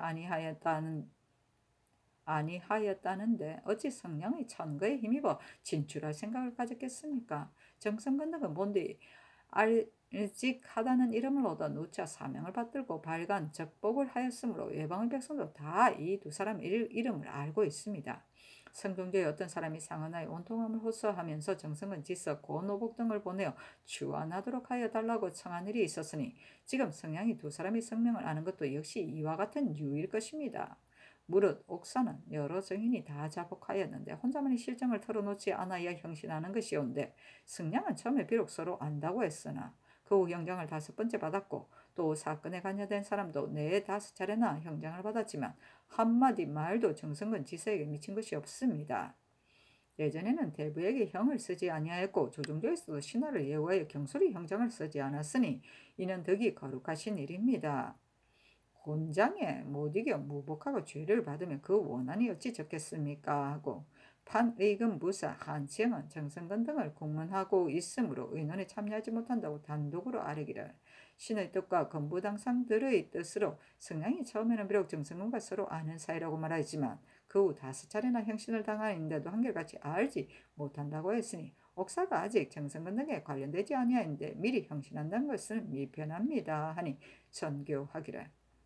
아니하였다는데 어찌 성량의 천거에 힘입어 진출할 생각을 가졌겠습니까? 정성근 등은 본디 알직하다는 이름을 얻어 누차 사명을 받들고 발간 적복을 하였으므로 외방의 백성도 다 이 두 사람의 이름을 알고 있습니다. 성종조의 어떤 사람이 상언하에 온통함을 호소하면서 정성은 지서 고노복 등을 보내어 주안하도록 하여 달라고 청한 일이 있었으니 지금 성량이 두 사람의 성명을 아는 것도 역시 이와 같은 유일 것입니다. 무릇 옥사는 여러 정인이 다 자복하였는데 혼자만의 실정을 털어놓지 않아야 형신하는 것이온데 승량은 처음에 비록 서로 안다고 했으나 그 후 형장을 5번째 받았고 또 사건에 관여된 사람도 4~5차례나 형장을 받았지만 한마디 말도 정성근 지서에게 미친 것이 없습니다. 예전에는 대부에게 형을 쓰지 아니하였고 조정조에서도 신하를 예우하여 경솔히 형장을 쓰지 않았으니 이는 덕이 거룩하신 일입니다. 곤장에 못 이겨 무복하고 죄를 받으면 그 원한이 어찌 적겠습니까 하고 판의금 부사 한치영은 정성근 등을 공문하고 있으므로 의논에 참여하지 못한다고 단독으로 아뢰기를 신의 뜻과 건부당상들의 뜻으로 성량이 처음에는 비록 정성근과 서로 아는 사이라고 말하였지만 그 후 5차례나 형신을 당하였는데도 한결같이 알지 못한다고 했으니 옥사가 아직 정성근 등에 관련되지 아니하였는데 미리 형신한다는 것은 미편합니다 하니 전교하기를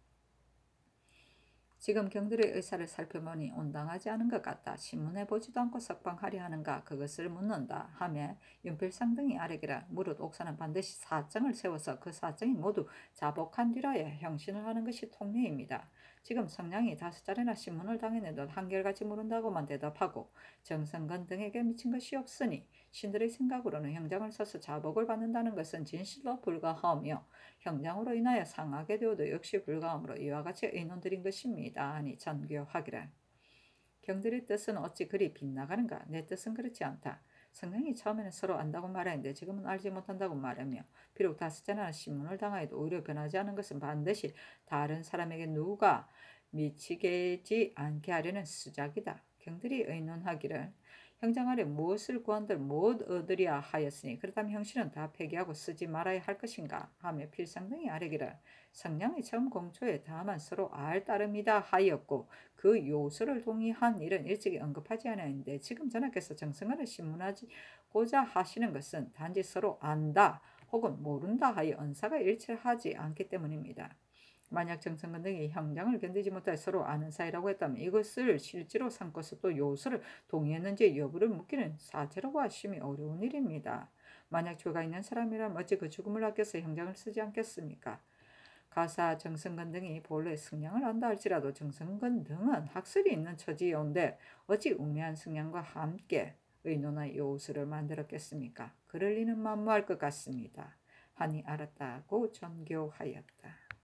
지금 경들의 의사를 살펴보니 온당하지 않은 것 같다. 신문에 보지도 않고 석방하려 하는가 그것을 묻는다 하며 윤필상 등이 아뢰기라 무릇 옥사는 반드시 사정을 세워서 그 사정이 모두 자복한 뒤라야 형신을 하는 것이 통례입니다. 지금 성량이 5차례나 신문을 당했는데 한결같이 모른다고만 대답하고 정성근 등에게 미친 것이 없으니 신들의 생각으로는 형장을 써서 자복을 받는다는 것은 진실로 불가하며 형장으로 인하여 상하게 되어도 역시 불가하므로 이와 같이 의논드린 것입니다. 하니 전교하기를 경들의 뜻은 어찌 그리 빗나가는가? 내 뜻은 그렇지 않다. 성령이 처음에는 서로 안다고 말했는데 지금은 알지 못한다고 말하며 비록 5차례나 신문을 당하여도 오히려 변하지 않은 것은 반드시 다른 사람에게 누가 미치게지 않게 하려는 수작이다. 경들이 의논하기를 형장 아래 무엇을 구한들 못 얻으리야 하였으니 그렇다면 형신은 다 폐기하고 쓰지 말아야 할 것인가 하며 필상 등이 아뢰기를 성량이 처음 공초에 다만 서로 알 따름이다 하였고 그 요소를 동의한 일은 일찍이 언급하지 않았는데 지금 전하께서 정성을 신문하고자 하시는 것은 단지 서로 안다 혹은 모른다 하여 언사가 일치하지 않기 때문입니다. 만약 정성근 등이 형장을 견디지 못해 서로 아는 사이라고 했다면 이것을 실제로 삼고서 또 요소를 동의했는지 여부를 묻기는 사체라고 하심이 어려운 일입니다. 만약 죄가 있는 사람이라면 어찌 그 죽음을 아껴서 형장을 쓰지 않겠습니까? 가사 정성근 등이 본래 승량을 안다 할지라도 정성근 등은 학술이 있는 처지여온데 어찌 우매한 승량과 함께 의논의 요소를 만들었겠습니까? 그럴 리는 만무할 것 같습니다. 하니 알았다고 전교하였다.